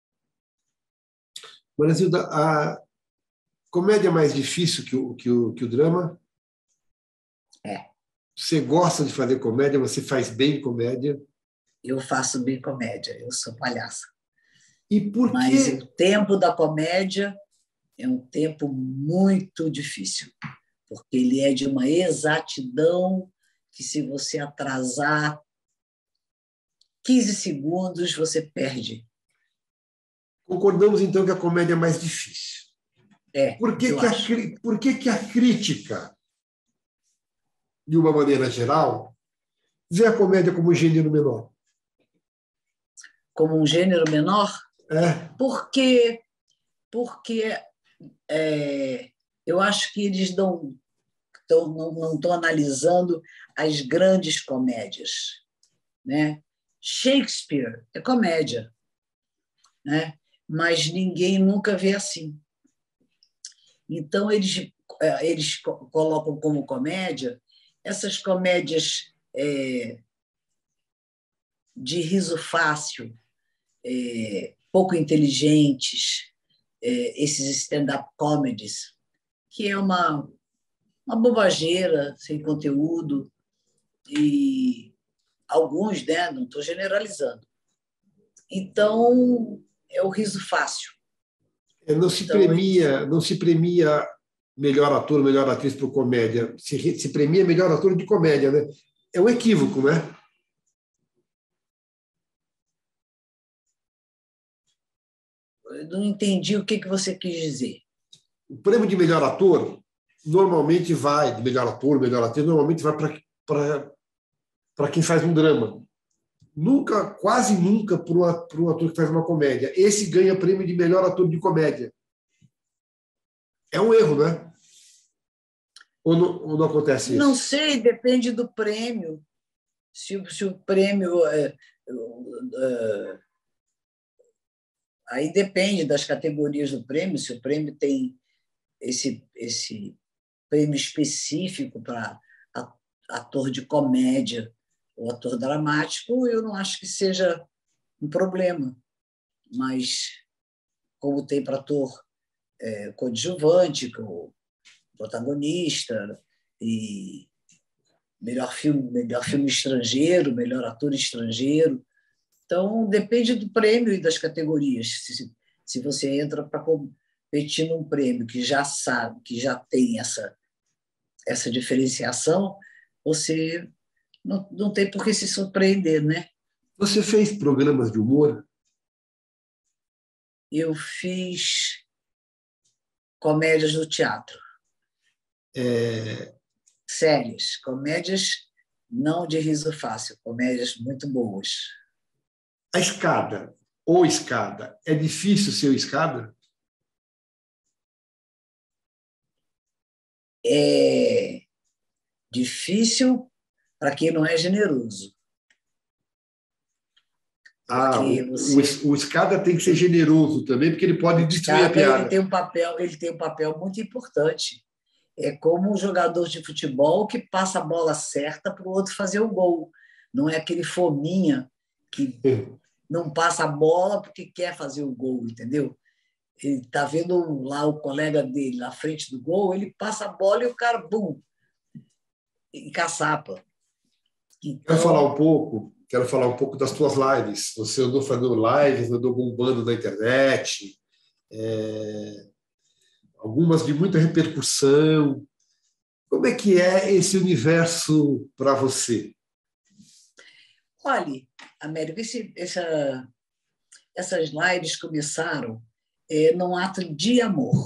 Maria Zilda, a comédia é mais difícil que o, que o, que o drama? É. Você gosta de fazer comédia? Você faz bem comédia? Eu faço bem comédia, eu sou palhaça. E por Mas que... o tempo da comédia é um tempo muito difícil, porque ele é de uma exatidão que, se você atrasar quinze segundos, você perde. Concordamos, então, que a comédia é mais difícil. É, por que, eu que, acho. a, por que, que a crítica, de uma maneira geral, vê a comédia como um gênero menor? Como um gênero menor? É. Porque, porque é, eu acho que eles não estão não, não estão analisando as grandes comédias, né? Shakespeare é comédia, né? Mas ninguém nunca vê assim. Então, eles, eles colocam como comédia essas comédias é, de riso fácil, é, pouco inteligentes, é, esses stand-up comedies, que é uma, uma bobageira sem conteúdo, e alguns, né? Não estou generalizando. Então, é o riso fácil. Não se Então, premia, não se premia melhor ator, melhor atriz por comédia. Se, se premia melhor ator de comédia, né? É um equívoco, né? Eu não entendi o que, que você quis dizer. O prêmio de melhor ator normalmente vai, de melhor ator, melhor atriz, normalmente vai para quem faz um drama. Nunca, quase nunca, para um, um ator que faz uma comédia. Esse ganha prêmio de melhor ator de comédia. É um erro, né? Ou não, ou não acontece isso? Não sei, depende do prêmio. Se, se o prêmio... É, é, aí depende das categorias do prêmio. Se o prêmio tem esse, esse prêmio específico para ator de comédia ou ator dramático, eu não acho que seja um problema. Mas, como tem para ator é, coadjuvante, como protagonista, e melhor filme, melhor filme estrangeiro, melhor ator estrangeiro. Então, depende do prêmio e das categorias. Se, se você entra para competir num prêmio que já sabe, que já tem essa, essa diferenciação, você não, não tem por que se surpreender, né? Você fez programas de humor? Eu fiz comédias no teatro. É... Sérias, comédias não de riso fácil, comédias muito boas. A escada, ou escada, é difícil ser escada? É difícil para quem não é generoso. Ah, o, você... o, o escada tem que ser generoso também, porque ele pode destruir a piada. Ele tem um papel, ele tem um papel muito importante. É como um jogador de futebol que passa a bola certa para o outro fazer o gol. Não é aquele fominha que não passa a bola porque quer fazer o gol, entendeu? Ele está vendo lá o colega dele na frente do gol, ele passa a bola e o cara, bum, e caçapa. Então... Quero falar um pouco, quero falar um pouco das tuas lives. Você andou fazendo lives, andou bombando na internet, é... algumas de muita repercussão. Como é que é esse universo para você? Olha, Américo, esse, essa, essas lives começaram é, num ato de amor,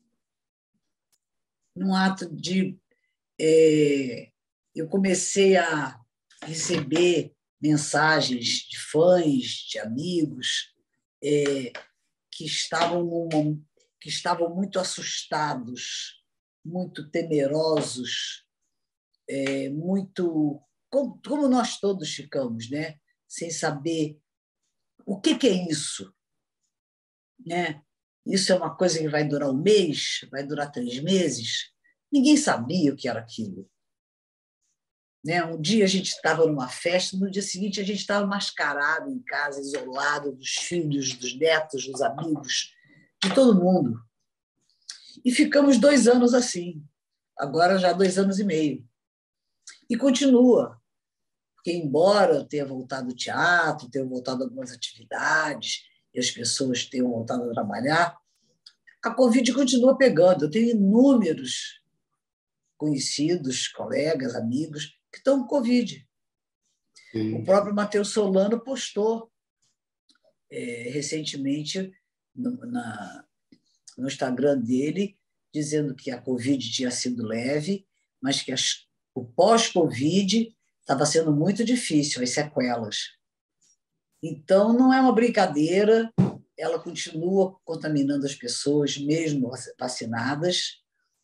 num ato de... É, eu comecei a receber mensagens de fãs, de amigos, é, que estavam num, que estavam muito assustados, muito temerosos, é, muito como, como nós todos ficamos, né? Sem saber o que, que é isso, né? Isso é uma coisa que vai durar um mês, vai durar três meses. Ninguém sabia o que era aquilo. Né? Um dia a gente estava numa festa, no dia seguinte a gente estava mascarado em casa, isolado dos filhos, dos netos, dos amigos, de todo mundo. E ficamos dois anos assim, agora já dois anos e meio. E continua, porque embora eu tenha voltado ao teatro, tenha voltado a algumas atividades, e as pessoas tenham voltado a trabalhar, a Covid continua pegando. Eu tenho inúmeros conhecidos, colegas, amigos, que estão com Covid. Sim. O próprio Matheus Solano postou é, recentemente no, na, no Instagram dele, dizendo que a Covid tinha sido leve, mas que as, o pós-Covid estava sendo muito difícil, as sequelas. Então, não é uma brincadeira, ela continua contaminando as pessoas, mesmo vacinadas.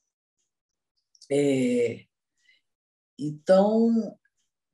É, então,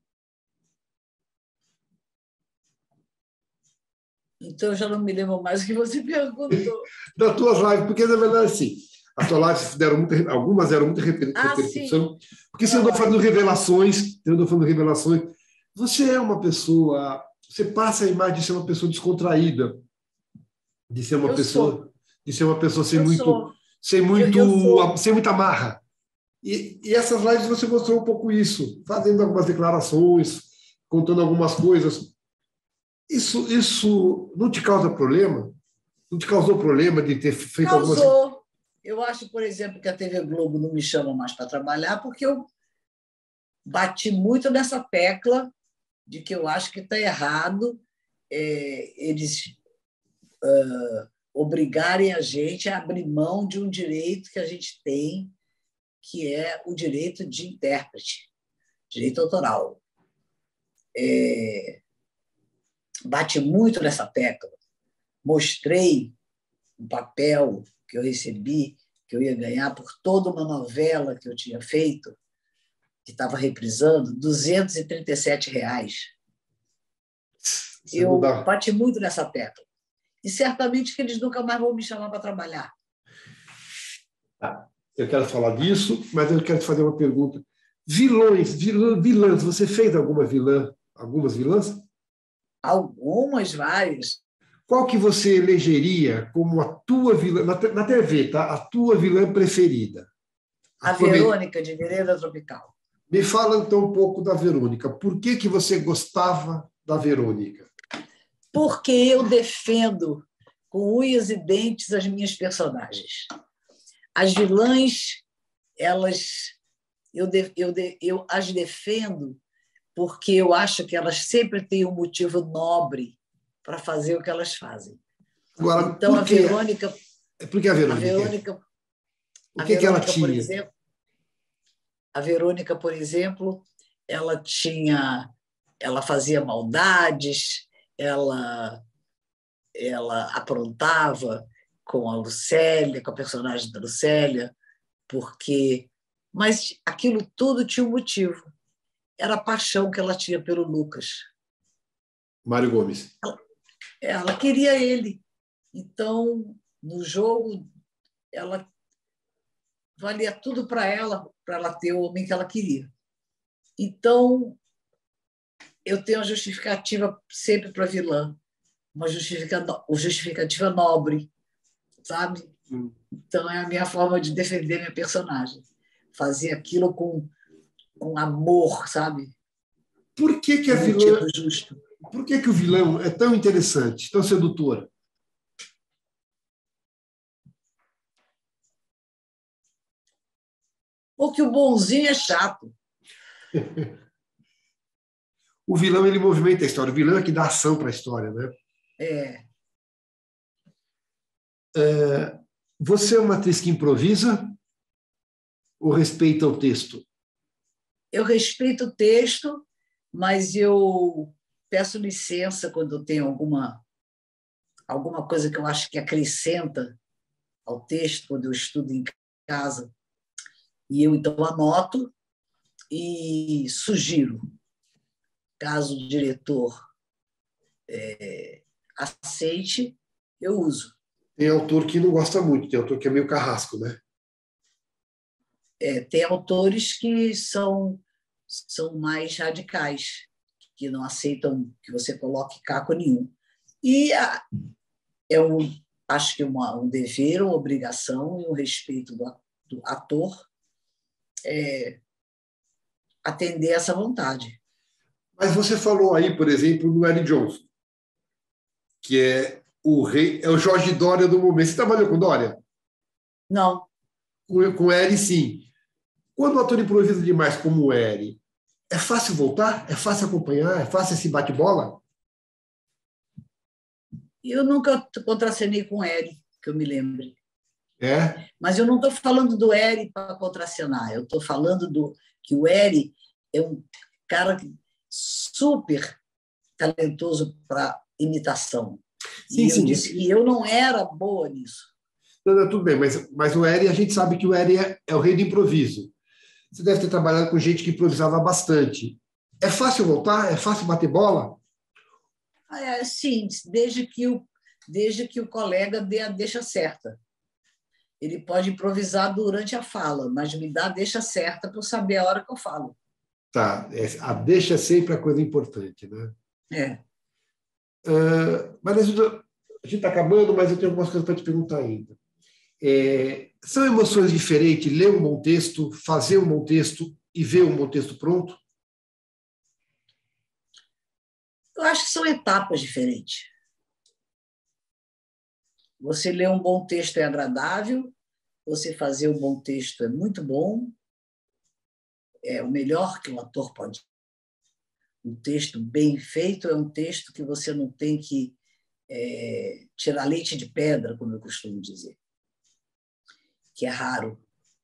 então, eu já não me lembro mais o que você perguntou. Das tuas lives, porque, na verdade, assim, as tuas lives deram muita, algumas deram muita repercussão, ah, porque você andou fazendo revelações, você andou fazendo revelações. Você é uma pessoa, você passa a imagem de ser uma pessoa descontraída, de ser uma eu pessoa, sou. de ser uma pessoa sem eu muito, sou. sem muito, eu, eu sem muita marra. E, e essas lives você mostrou um pouco isso, fazendo algumas declarações, contando algumas coisas. Isso, isso não te causa problema? Não te causou problema de ter feito Causou. algumas... Causou. Eu acho, por exemplo, que a T V Globo não me chama mais para trabalhar porque eu bati muito nessa tecla de que eu acho que está errado é, eles uh, obrigarem a gente a abrir mão de um direito que a gente tem, que é o direito de intérprete, direito autoral. É, bate muito nessa tecla. Mostrei um papel que eu recebi, que eu ia ganhar por toda uma novela que eu tinha feito, que estava reprisando, duzentos e trinta e sete reais. Você eu bati muito nessa tecla. E certamente que eles nunca mais vão me chamar para trabalhar. Ah, eu quero falar disso, mas eu quero te fazer uma pergunta. Vilões, vilã, vilãs, você fez alguma vilã, algumas vilãs? Algumas, várias. Qual que você elegeria como a tua vilã, na, na T V, tá? A tua vilã preferida? A, a Verônica, de Vereda Tropical. Me fala, então, um pouco da Verônica. Por que, que você gostava da Verônica? Porque eu defendo com unhas e dentes as minhas personagens. As vilãs, elas, eu, de, eu, de, eu as defendo porque eu acho que elas sempre têm um motivo nobre para fazer o que elas fazem. Agora, então, por a que, Verônica... Por que a Verônica? A Verônica, o que, a Verônica, que ela tinha? Por exemplo, a Verônica, por exemplo, ela tinha... Ela fazia maldades, ela, ela aprontava com a Lucélia, com a personagem da Lucélia, porque... Mas aquilo tudo tinha um motivo. Era a paixão que ela tinha pelo Lucas. Mário Gomes. Ela, ela queria ele. Então, no jogo, ela valia tudo para ela, para ela ter o homem que ela queria. Então, eu tenho uma justificativa sempre para a vilã, uma justificativa, justificativa nobre, sabe? Hum. Então, é a minha forma de defender minha personagem. Fazer aquilo com, com amor, sabe? Por que, que a vilã... Justo. Por que, que o vilão é tão interessante, tão sedutor? Porque o bonzinho é chato. O vilão, ele movimenta a história. O vilão é que dá ação para a história, né? É. é. Você é uma atriz que improvisa ou respeita o texto? Eu respeito o texto, mas eu peço licença quando eu tenho alguma, alguma coisa que eu acho que acrescenta ao texto, quando eu estudo em casa. E eu, então, anoto e sugiro. Caso o diretor é, aceite, eu uso. Tem autor que não gosta muito, tem autor que é meio carrasco, né? É, tem autores que são, são mais radicais, que não aceitam que você coloque caco nenhum. E a, é um, acho que uma, um dever, uma obrigação e um respeito do, do ator é, atender essa vontade. Mas você falou aí, por exemplo, do L. Johnson, que é o rei, é o Jorge Dória do momento. Você trabalhou com Dória? Não. Com, com L, sim. Quando o ator improvisa demais como o L, é fácil voltar? É fácil acompanhar? É fácil esse bate-bola? Eu nunca contracenei com o L, que eu me lembre. É? Mas eu não estou falando do L para contracenar. Eu estou falando do que o L é um cara super talentoso para imitação. Sim, e sim. eu disse que eu não era boa nisso. Não, não, tudo bem, mas, mas o Eri, a gente sabe que o Eri é, é o rei do improviso. Você deve ter trabalhado com gente que improvisava bastante. É fácil voltar? É fácil bater bola? É, sim, desde que, o, desde que o colega dê a deixa certa. Ele pode improvisar durante a fala, mas me dá a deixa certa para eu saber a hora que eu falo. Tá, a deixa é sempre a coisa importante, né? É. Uh, mas a gente está acabando, mas eu tenho algumas coisas para te perguntar ainda. É, são emoções diferentes ler um bom texto, fazer um bom texto e ver um bom texto pronto? Eu acho que são etapas diferentes. Você ler um bom texto é agradável, você fazer um bom texto é muito bom, é o melhor que um ator pode. Um texto bem feito é um texto que você não tem que é, tirar leite de pedra, como eu costumo dizer, que é raro.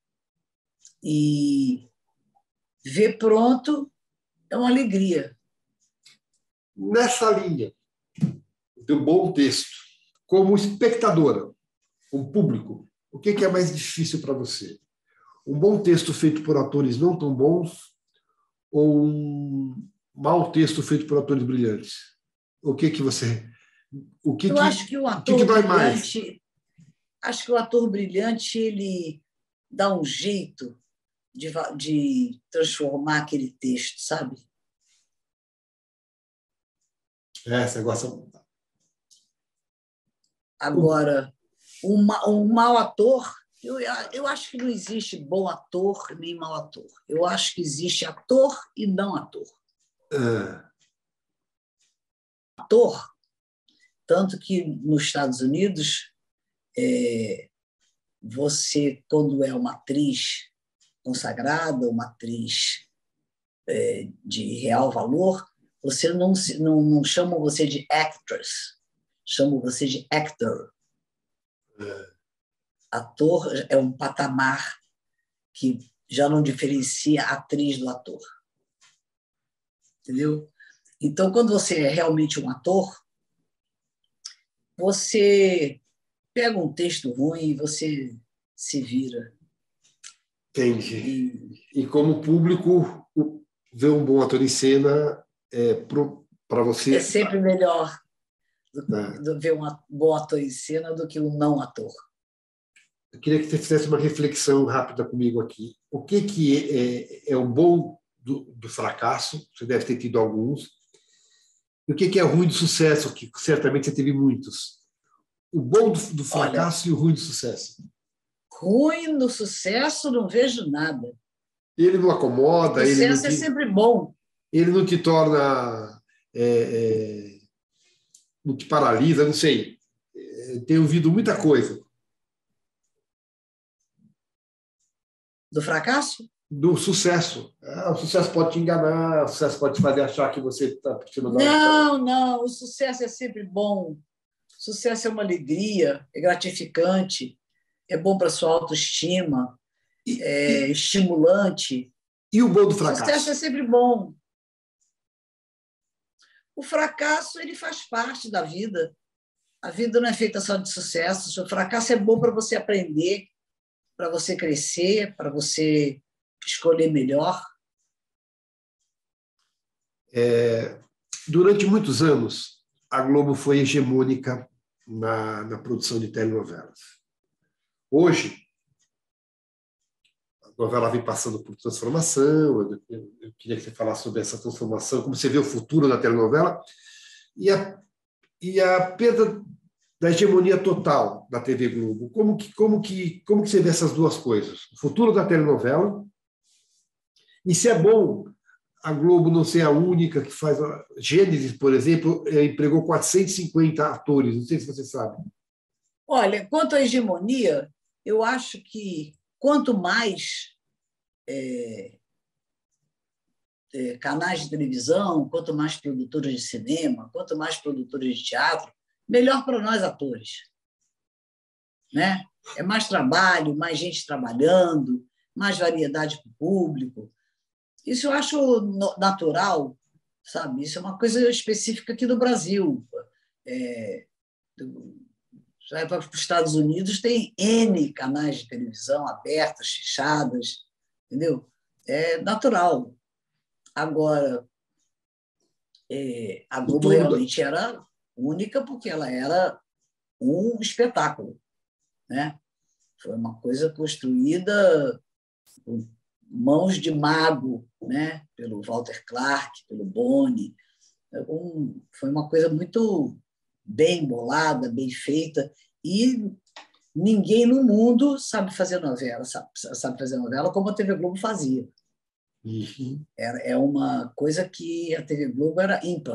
E ver pronto é uma alegria. Nessa linha do bom texto, como espectadora, como público, o que é mais difícil para você? Um bom texto feito por atores não tão bons ou um mau texto feito por atores brilhantes? O que que você... O que Eu que, acho que o ator o que que dói brilhante, mais? acho que o ator brilhante ele dá um jeito de, de transformar aquele texto, sabe? É, você gosta... Agora, um, ma- um mau ator, eu, eu acho que não existe bom ator nem mau ator. Eu acho que existe ator e não ator. Ah, Ator, tanto que nos Estados Unidos, é, você, quando é uma atriz consagrada, uma atriz é, de real valor, você não, se- não, não chamam você de actress, chamam você de actor. Ator é um patamar que já não diferencia a atriz do ator. Entendeu? Então, quando você é realmente um ator, você pega um texto ruim e você se vira. entendi. E E como público, o- ver um bom ator em cena é para é você... sempre melhor do, Né? do ver um bom ator em cena do que um não ator. Eu queria que você fizesse uma reflexão rápida comigo aqui. O que, que é, é o bom do, do fracasso? Você deve ter tido alguns. E o que, que é ruim do sucesso? Que certamente você teve muitos. O bom do, do fracasso Olha, e o ruim do sucesso. ruim do sucesso não vejo nada. Ele não acomoda, ele não Sucesso é te, sempre bom. ele não te torna... É, é, não te paralisa, não sei. É, tenho ouvido muita coisa. Do fracasso? Do sucesso. Ah, o sucesso pode te enganar, o sucesso pode te fazer achar que você está por cima da... Não, não, o sucesso é sempre bom. Sucesso é uma alegria, é gratificante, é bom para a sua autoestima, E, é e, estimulante. e o bom do O sucesso fracasso? é sempre bom. O fracasso ele faz parte da vida. A vida não é feita só de sucesso. O fracasso é bom para você aprender, para você crescer, para você escolher melhor. É, durante muitos anos, a Globo foi hegemônica na, na produção de telenovelas. Hoje, a novela vem passando por transformação. Eu, eu, eu queria que você falasse sobre essa transformação, como você vê o futuro da telenovela e a, e a perda da hegemonia total da T V Globo. Como que, como, que, como que você vê essas duas coisas? O futuro da telenovela e se é bom a Globo não ser a única que faz... Gênesis, por exemplo, empregou quatrocentos e cinquenta atores, não sei se você sabe. Olha, quanto à hegemonia, eu acho que quanto mais é, é, canais de televisão, quanto mais produtoras de cinema, quanto mais produtoras de teatro, melhor para nós atores. Né? É mais trabalho, mais gente trabalhando, mais variedade para o público. Isso eu acho natural, sabe? Isso é uma coisa específica aqui do Brasil. É, já vai para os Estados Unidos, tem N canais de televisão abertos, fechadas, entendeu? É natural. Agora, é, a Globo realmente era única porque ela era um espetáculo, né? Foi uma coisa construída com mãos de mago, né? Pelo Walter Clark, pelo Boni. Um, foi uma coisa muito bem bolada, bem feita, e ninguém no mundo sabe fazer novela, sabe, sabe fazer novela como a T V Globo fazia. Uhum. Era, é uma coisa que a T V Globo era ímpar,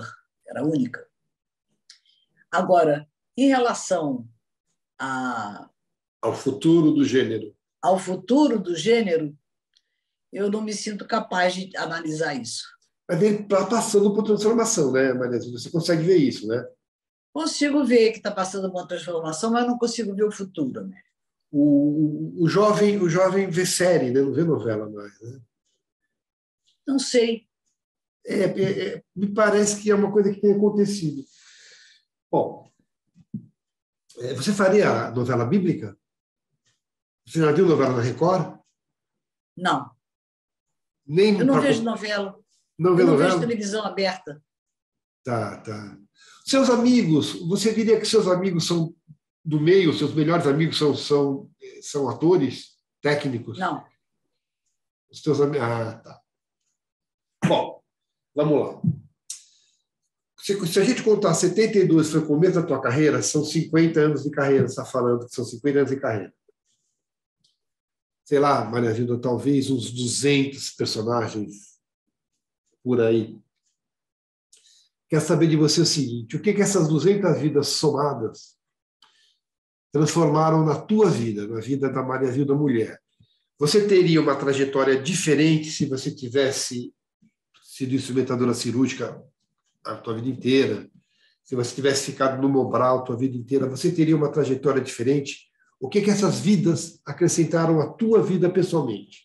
era única. Agora, em relação a, ao futuro do gênero, ao futuro do gênero, eu não me sinto capaz de analisar isso. Mas ele está passando por transformação, né, Maria? Você consegue ver isso, né? Consigo ver que está passando por uma transformação, mas não consigo ver o futuro, né? O, o, jovem, o jovem vê série, né? Não vê novela mais, né? Não sei. É, é, é, me parece que é uma coisa que tem acontecido. Bom, é, você faria novela bíblica? Você já viu novela na Record? Não. Nem eu não pra... vejo novela. Não vê eu não novela? vejo televisão aberta. Tá, tá. Seus amigos, você diria que seus amigos são do meio, seus melhores amigos são, são, são atores, técnicos? Não. Os teus amigos... Ah, tá. Bom, vamos lá. Se, se a gente contar setenta e dois foi o começo da tua carreira, são cinquenta anos de carreira, você está falando que são cinquenta anos de carreira. Sei lá, Maria Zilda, talvez uns duzentos personagens por aí. Quer saber de você o seguinte, o que, que essas duzentas vidas somadas transformaram na tua vida, na vida da Maria Zilda mulher? Você teria uma trajetória diferente se você tivesse sido instrumentadora cirúrgica a tua vida inteira? Se você tivesse ficado no Mobral a tua vida inteira, você teria uma trajetória diferente? O que, que essas vidas acrescentaram à tua vida pessoalmente?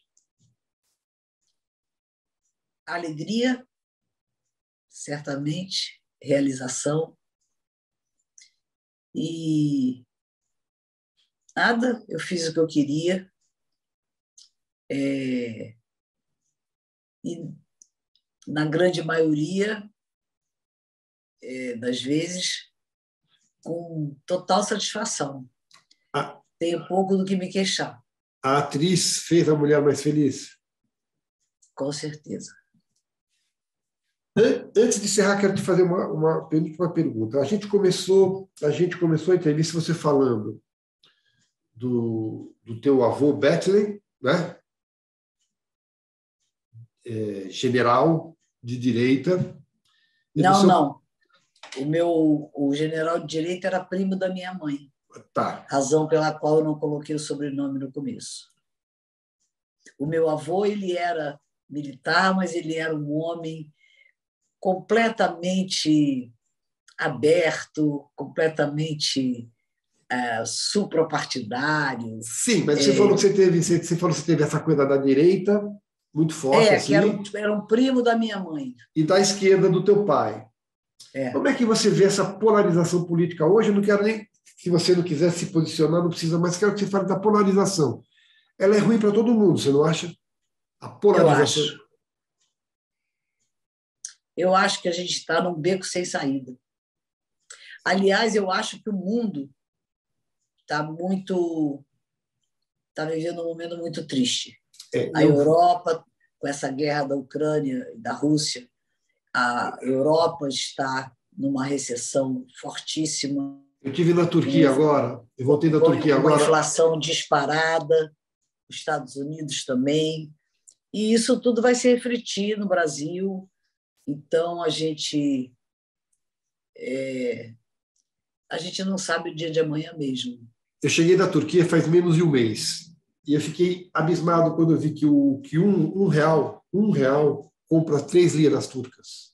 Alegria, certamente, realização. E nada, eu fiz o que eu queria. É... E, na grande maioria é, das vezes, com total satisfação. Ah. Tenho pouco do que me queixar. A atriz fez a mulher mais feliz? Com certeza. Antes de encerrar, quero te fazer uma, uma, uma pergunta. A gente começou, a gente começou a entrevista você falando do, do teu avô Bethlen, né? É, general de direita. Não, seu... não. O meu o general de direita era primo da minha mãe. Tá. Razão pela qual eu não coloquei o sobrenome no começo. O meu avô, ele era militar, mas ele era um homem completamente aberto, completamente é, suprapartidário. Sim, mas é, você falou que você teve, você, você falou que você teve essa coisa da direita muito forte, é, assim, que era um, era um primo da minha mãe. E da esquerda do teu pai. É. Como é que você vê essa polarização política hoje? Eu não quero nem, se você não quiser se posicionar, não precisa, mas quero que você fale da polarização. Ela é ruim para todo mundo, você não acha? A polarização. Eu acho. Eu acho que a gente está num beco sem saída. Aliás, eu acho que o mundo está muito, está vivendo um momento muito triste. É, a eu... Europa, com essa guerra da Ucrânia e da Rússia, a Europa está numa recessão fortíssima. Eu estive na Turquia com, agora, eu voltei da Turquia uma agora. Uma inflação disparada, os Estados Unidos também, e isso tudo vai se refletir no Brasil. Então, a gente, é, a gente não sabe o dia de amanhã mesmo. Eu cheguei da Turquia faz menos de um mês, e eu fiquei abismado quando eu vi que, o, que um, um real, um real compra três liras turcas.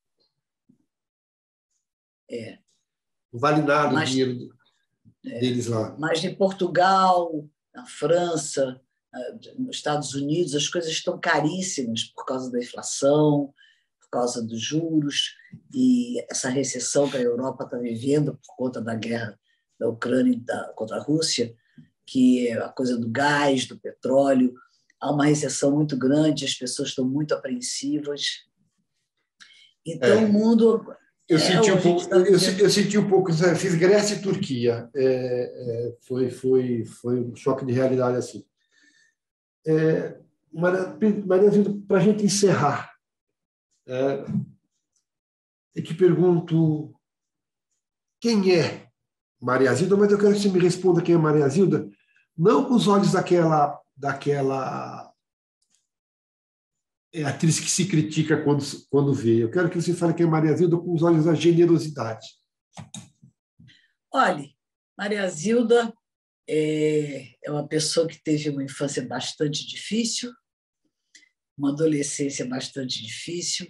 É. Não vale nada mas, o dinheiro é, deles lá. Mas em Portugal, na França, nos Estados Unidos, as coisas estão caríssimas por causa da inflação, por causa dos juros, e essa recessão que a Europa está vivendo por conta da guerra da Ucrânia da, contra a Rússia, que é a coisa do gás, do petróleo. Há uma recessão muito grande, as pessoas estão muito apreensivas. Então, é. o mundo... Eu, é, senti um pouco, tá eu, eu, eu senti um pouco, eu fiz Grécia e Turquia, é, é, foi, foi, foi um choque de realidade assim. É, Maria Zilda, para a gente encerrar, é, eu te pergunto quem é Maria Zilda, mas eu quero que você me responda quem é Maria Zilda, não com os olhos daquela, daquela é a atriz que se critica quando, quando vê. Eu quero que você fale que é Maria Zilda com os olhos da generosidade. Olha, Maria Zilda é, é uma pessoa que teve uma infância bastante difícil, uma adolescência bastante difícil,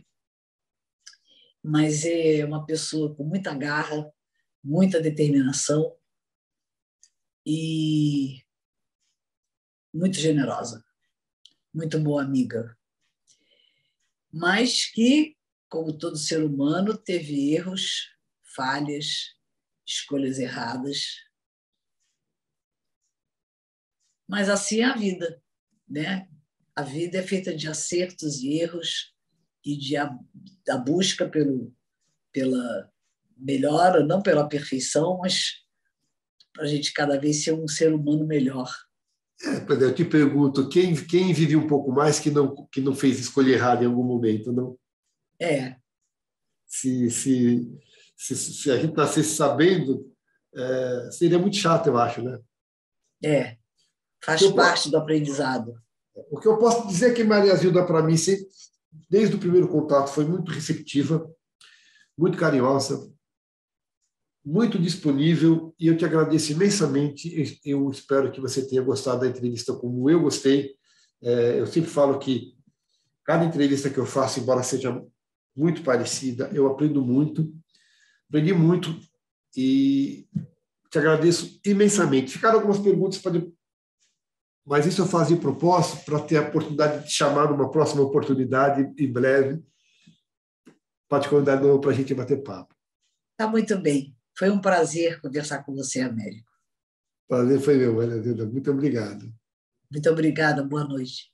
mas é uma pessoa com muita garra, muita determinação e muito generosa, muito boa amiga, mas que, como todo ser humano, teve erros, falhas, escolhas erradas. Mas assim é a vida, né? A vida é feita de acertos e erros e de a, da busca pelo, pela melhora, não pela perfeição, mas para a gente cada vez ser um ser humano melhor. É, eu te pergunto, quem, quem vive um pouco mais que não, que não fez escolha errada em algum momento, não? É. Se, se, se, se a gente nascesse sabendo, é, seria muito chato, eu acho, né? É, faz eu parte posso, do aprendizado. O que eu posso dizer é que Maria Zilda, para mim, sempre, desde o primeiro contato, foi muito receptiva, muito carinhosa, muito disponível, e eu te agradeço imensamente. Eu espero que você tenha gostado da entrevista como eu gostei. É, eu sempre falo que cada entrevista que eu faço, embora seja muito parecida, eu aprendo muito, aprendi muito, e te agradeço imensamente. Ficaram algumas perguntas, para... mas isso eu fazia propósito para ter a oportunidade de te chamar numa próxima oportunidade, em breve, para te convidar de novo para a gente bater papo. Tá muito bem. Foi um prazer conversar com você, Américo. Prazer foi meu, Maria Zilda. Muito obrigado. Muito obrigada. Boa noite.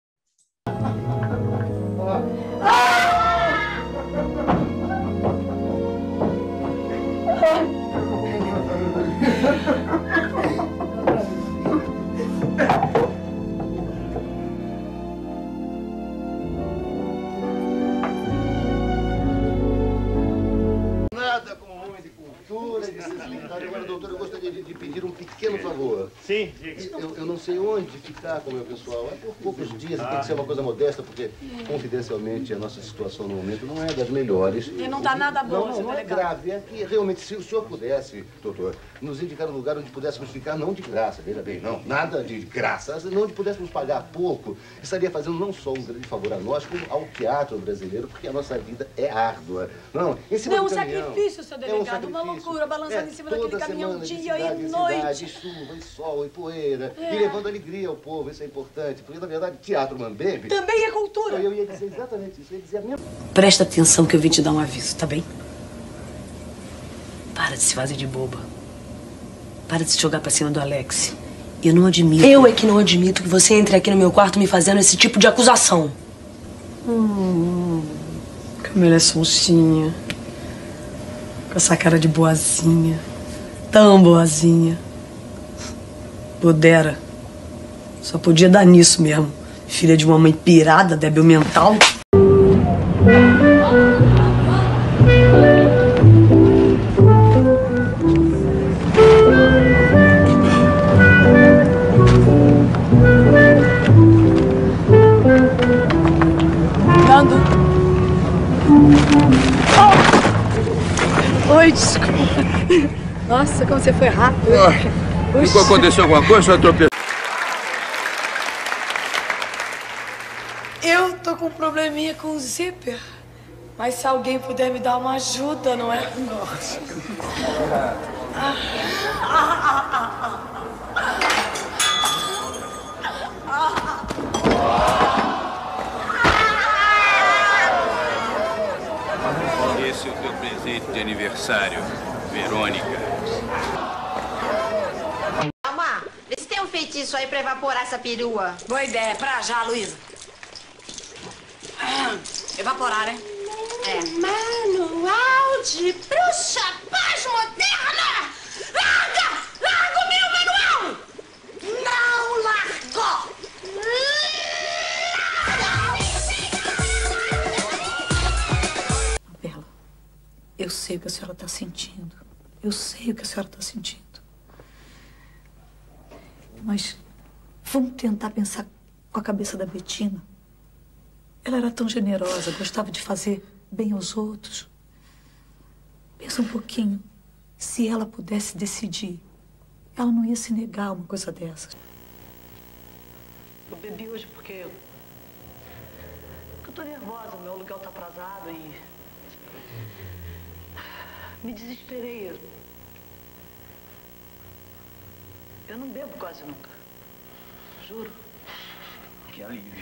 Nada como um homem de cultura, de sensibilidade. Agora, doutor, eu gostaria de, de pedir um pequeno favor. Sim, diga. Eu, eu não sei onde ficar com o meu pessoal. É por poucos dias, tem que ser uma coisa modesta, porque, confidencialmente, a nossa situação no momento não é das melhores. E não está nada bom, Não, não, não é grave. É que, realmente, se o senhor pudesse, doutor, nos indicar um lugar onde pudéssemos ficar, não de graça, veja bem, não, nada de graça, não onde pudéssemos pagar pouco, estaria fazendo não só um grande favor a nós, como ao teatro brasileiro, porque a nossa vida é árdua. Não, em cima Não, um do caminhão, sacrifício, seu delegado, é um sacrifício. uma loucura, balançando É, em cima daquele toda caminhão semana, de dia cidade e em noite. cidade, chuva, e sol, e poeira, É. e levando alegria ao povo, isso é importante, porque, na verdade, teatro Mambembe... Também é cultura. Eu ia dizer exatamente isso, eu ia dizer a mesma... Presta atenção que eu vim te dar um aviso, tá bem? Para de se fazer de boba. Para de se jogar pra cima do Alex. Eu não admito... Eu é que não admito que você entre aqui no meu quarto me fazendo esse tipo de acusação. Hum, como ela é sonsinha. Com essa cara de boazinha. Tão boazinha. Pudera. Só podia dar nisso mesmo. Filha de uma mãe pirada, débil mental. Nando. Oh. Oi, desculpa. Nossa, como você foi rápido. Oh. Ficou aconteceu alguma coisa ou eu tropeçou? Eu tô com um probleminha com o zíper. Mas se alguém puder me dar uma ajuda, não é? Nossa. Ah. Ah, ah, ah, ah. Esse é o teu presente de aniversário, Verônica. Alma, vê se tem um feitiço aí pra evaporar essa perua. Boa ideia. Pra já, Luísa. Ah, evaporar, né? É. Manual de bruxa paz moderna! Larga! Larga o meu manual! Não largou! Bela, eu sei o que a senhora está sentindo. Eu sei o que a senhora está sentindo. Mas vamos tentar pensar com a cabeça da Betina. Ela era tão generosa, gostava de fazer bem aos outros. Pensa um pouquinho. Se ela pudesse decidir, ela não ia se negar a uma coisa dessas. Eu bebi hoje porque... porque eu tô nervosa, meu aluguel tá atrasado e... me desesperei. Eu não bebo quase nunca. Juro. Que alívio.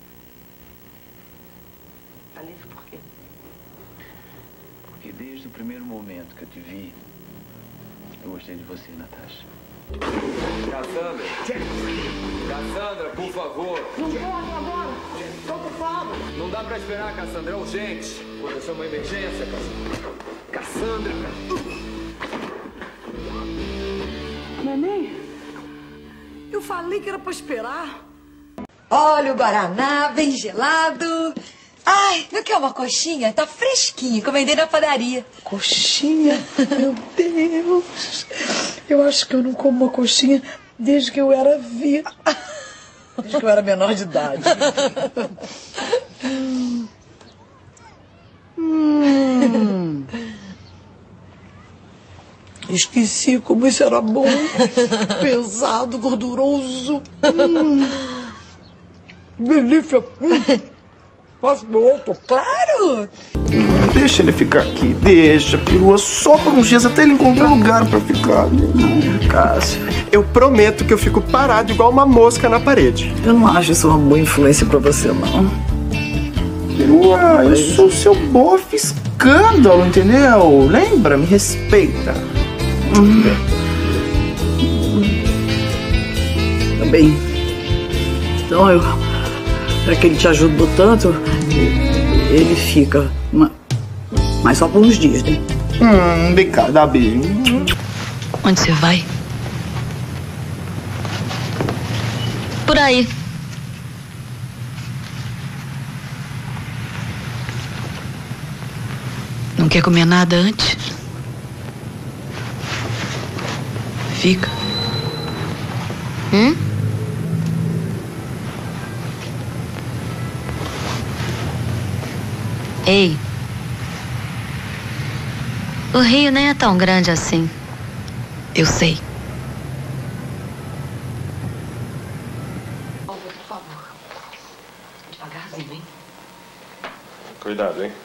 Alívio por quê? Porque desde o primeiro momento que eu te vi, eu gostei de você, Natasha. Cassandra! Cassandra, por favor! Não pode agora! Tô ocupado! Não dá pra esperar, Cassandra, é urgente! Aconteceu uma emergência, Cassandra! Cassandra! Neném, eu falei que era pra esperar. Olha o guaraná, bem gelado. Ai, não quer uma coxinha? Tá fresquinho, encomendei na padaria. Coxinha? Meu Deus. Eu acho que eu não como uma coxinha desde que eu era viva. Desde que eu era menor de idade. hum. Hum. Esqueci como isso era bom. Pesado, gorduroso. Hum. Delícia. Hum. Posso ver outro? Claro! Deixa ele ficar aqui, deixa, perua, só por uns dias até ele encontrar lugar pra ficar. Cássio, eu prometo que eu fico parado igual uma mosca na parede. Eu não acho isso uma boa influência pra você, não. Perua, eu sou seu bofe escândalo, entendeu? Lembra? Me respeita. Hum. Tá bem. Então eu... já que ele te ajudou tanto, ele fica. Mas só por uns dias, né? Hum, vem cá, dá beijo. Onde você vai? Por aí. Não quer comer nada antes? Fica. Hum? Ei, o rio nem é tão grande assim. Eu sei. Por favor. Devagarzinho, hein? Cuidado, hein?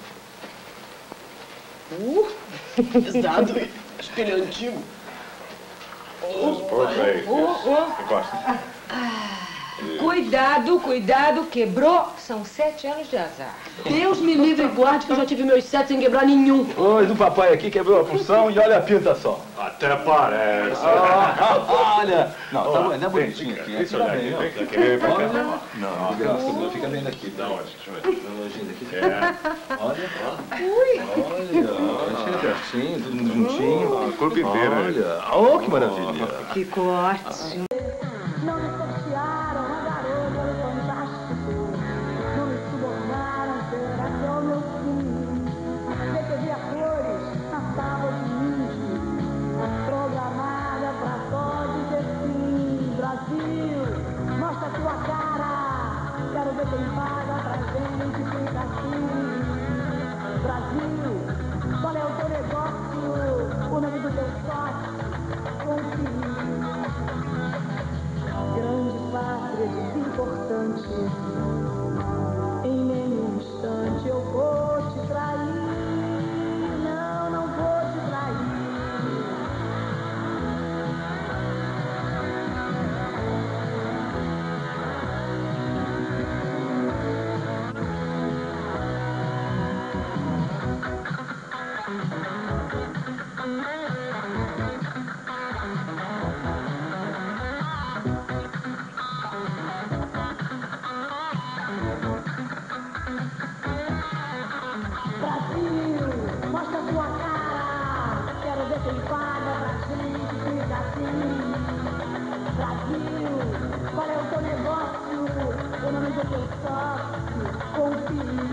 Uh, pesado. Acho que ele é antigo. Oh, oh, oh. Encosta. Cuidado, cuidado, quebrou. São sete anos de azar. Deus me livre e guarde que eu já tive meus sete sem quebrar nenhum. Hoje o papai aqui quebrou a função e olha a pinta só. Até parece. Ah, olha. Não, tá bom, é bonitinho aqui. Deixa eu olhar aqui. Vem aqui, vem pra cá. Não, Não, fica bem daqui. Dá onde? Deixa eu ver. É. Olha, olha. Olha, chega pertinho, todo mundo juntinho. Corpo inteiro. Olha, oh, que maravilha. Que corte. Não me sortearam a garota fantástico. Não me subornaram, será que é o meu fim? Vê que eu vi a cores na tábua de mim. Programada pra só dizer sim. Brasil, mostra tua cara. Quero ver quem paga pra gente ficar assim. Brasil, qual é o teu negócio? O nome do teu sócio? Confie. Grande pátria importante. Em nenhum instante eu vou te trair. Não, não vou te trair. Brasil, mostra tua cara. Quero ver quem paga pra gente ficar assim. Brasil, qual é o teu negócio? O nome do teu sócio? Confia.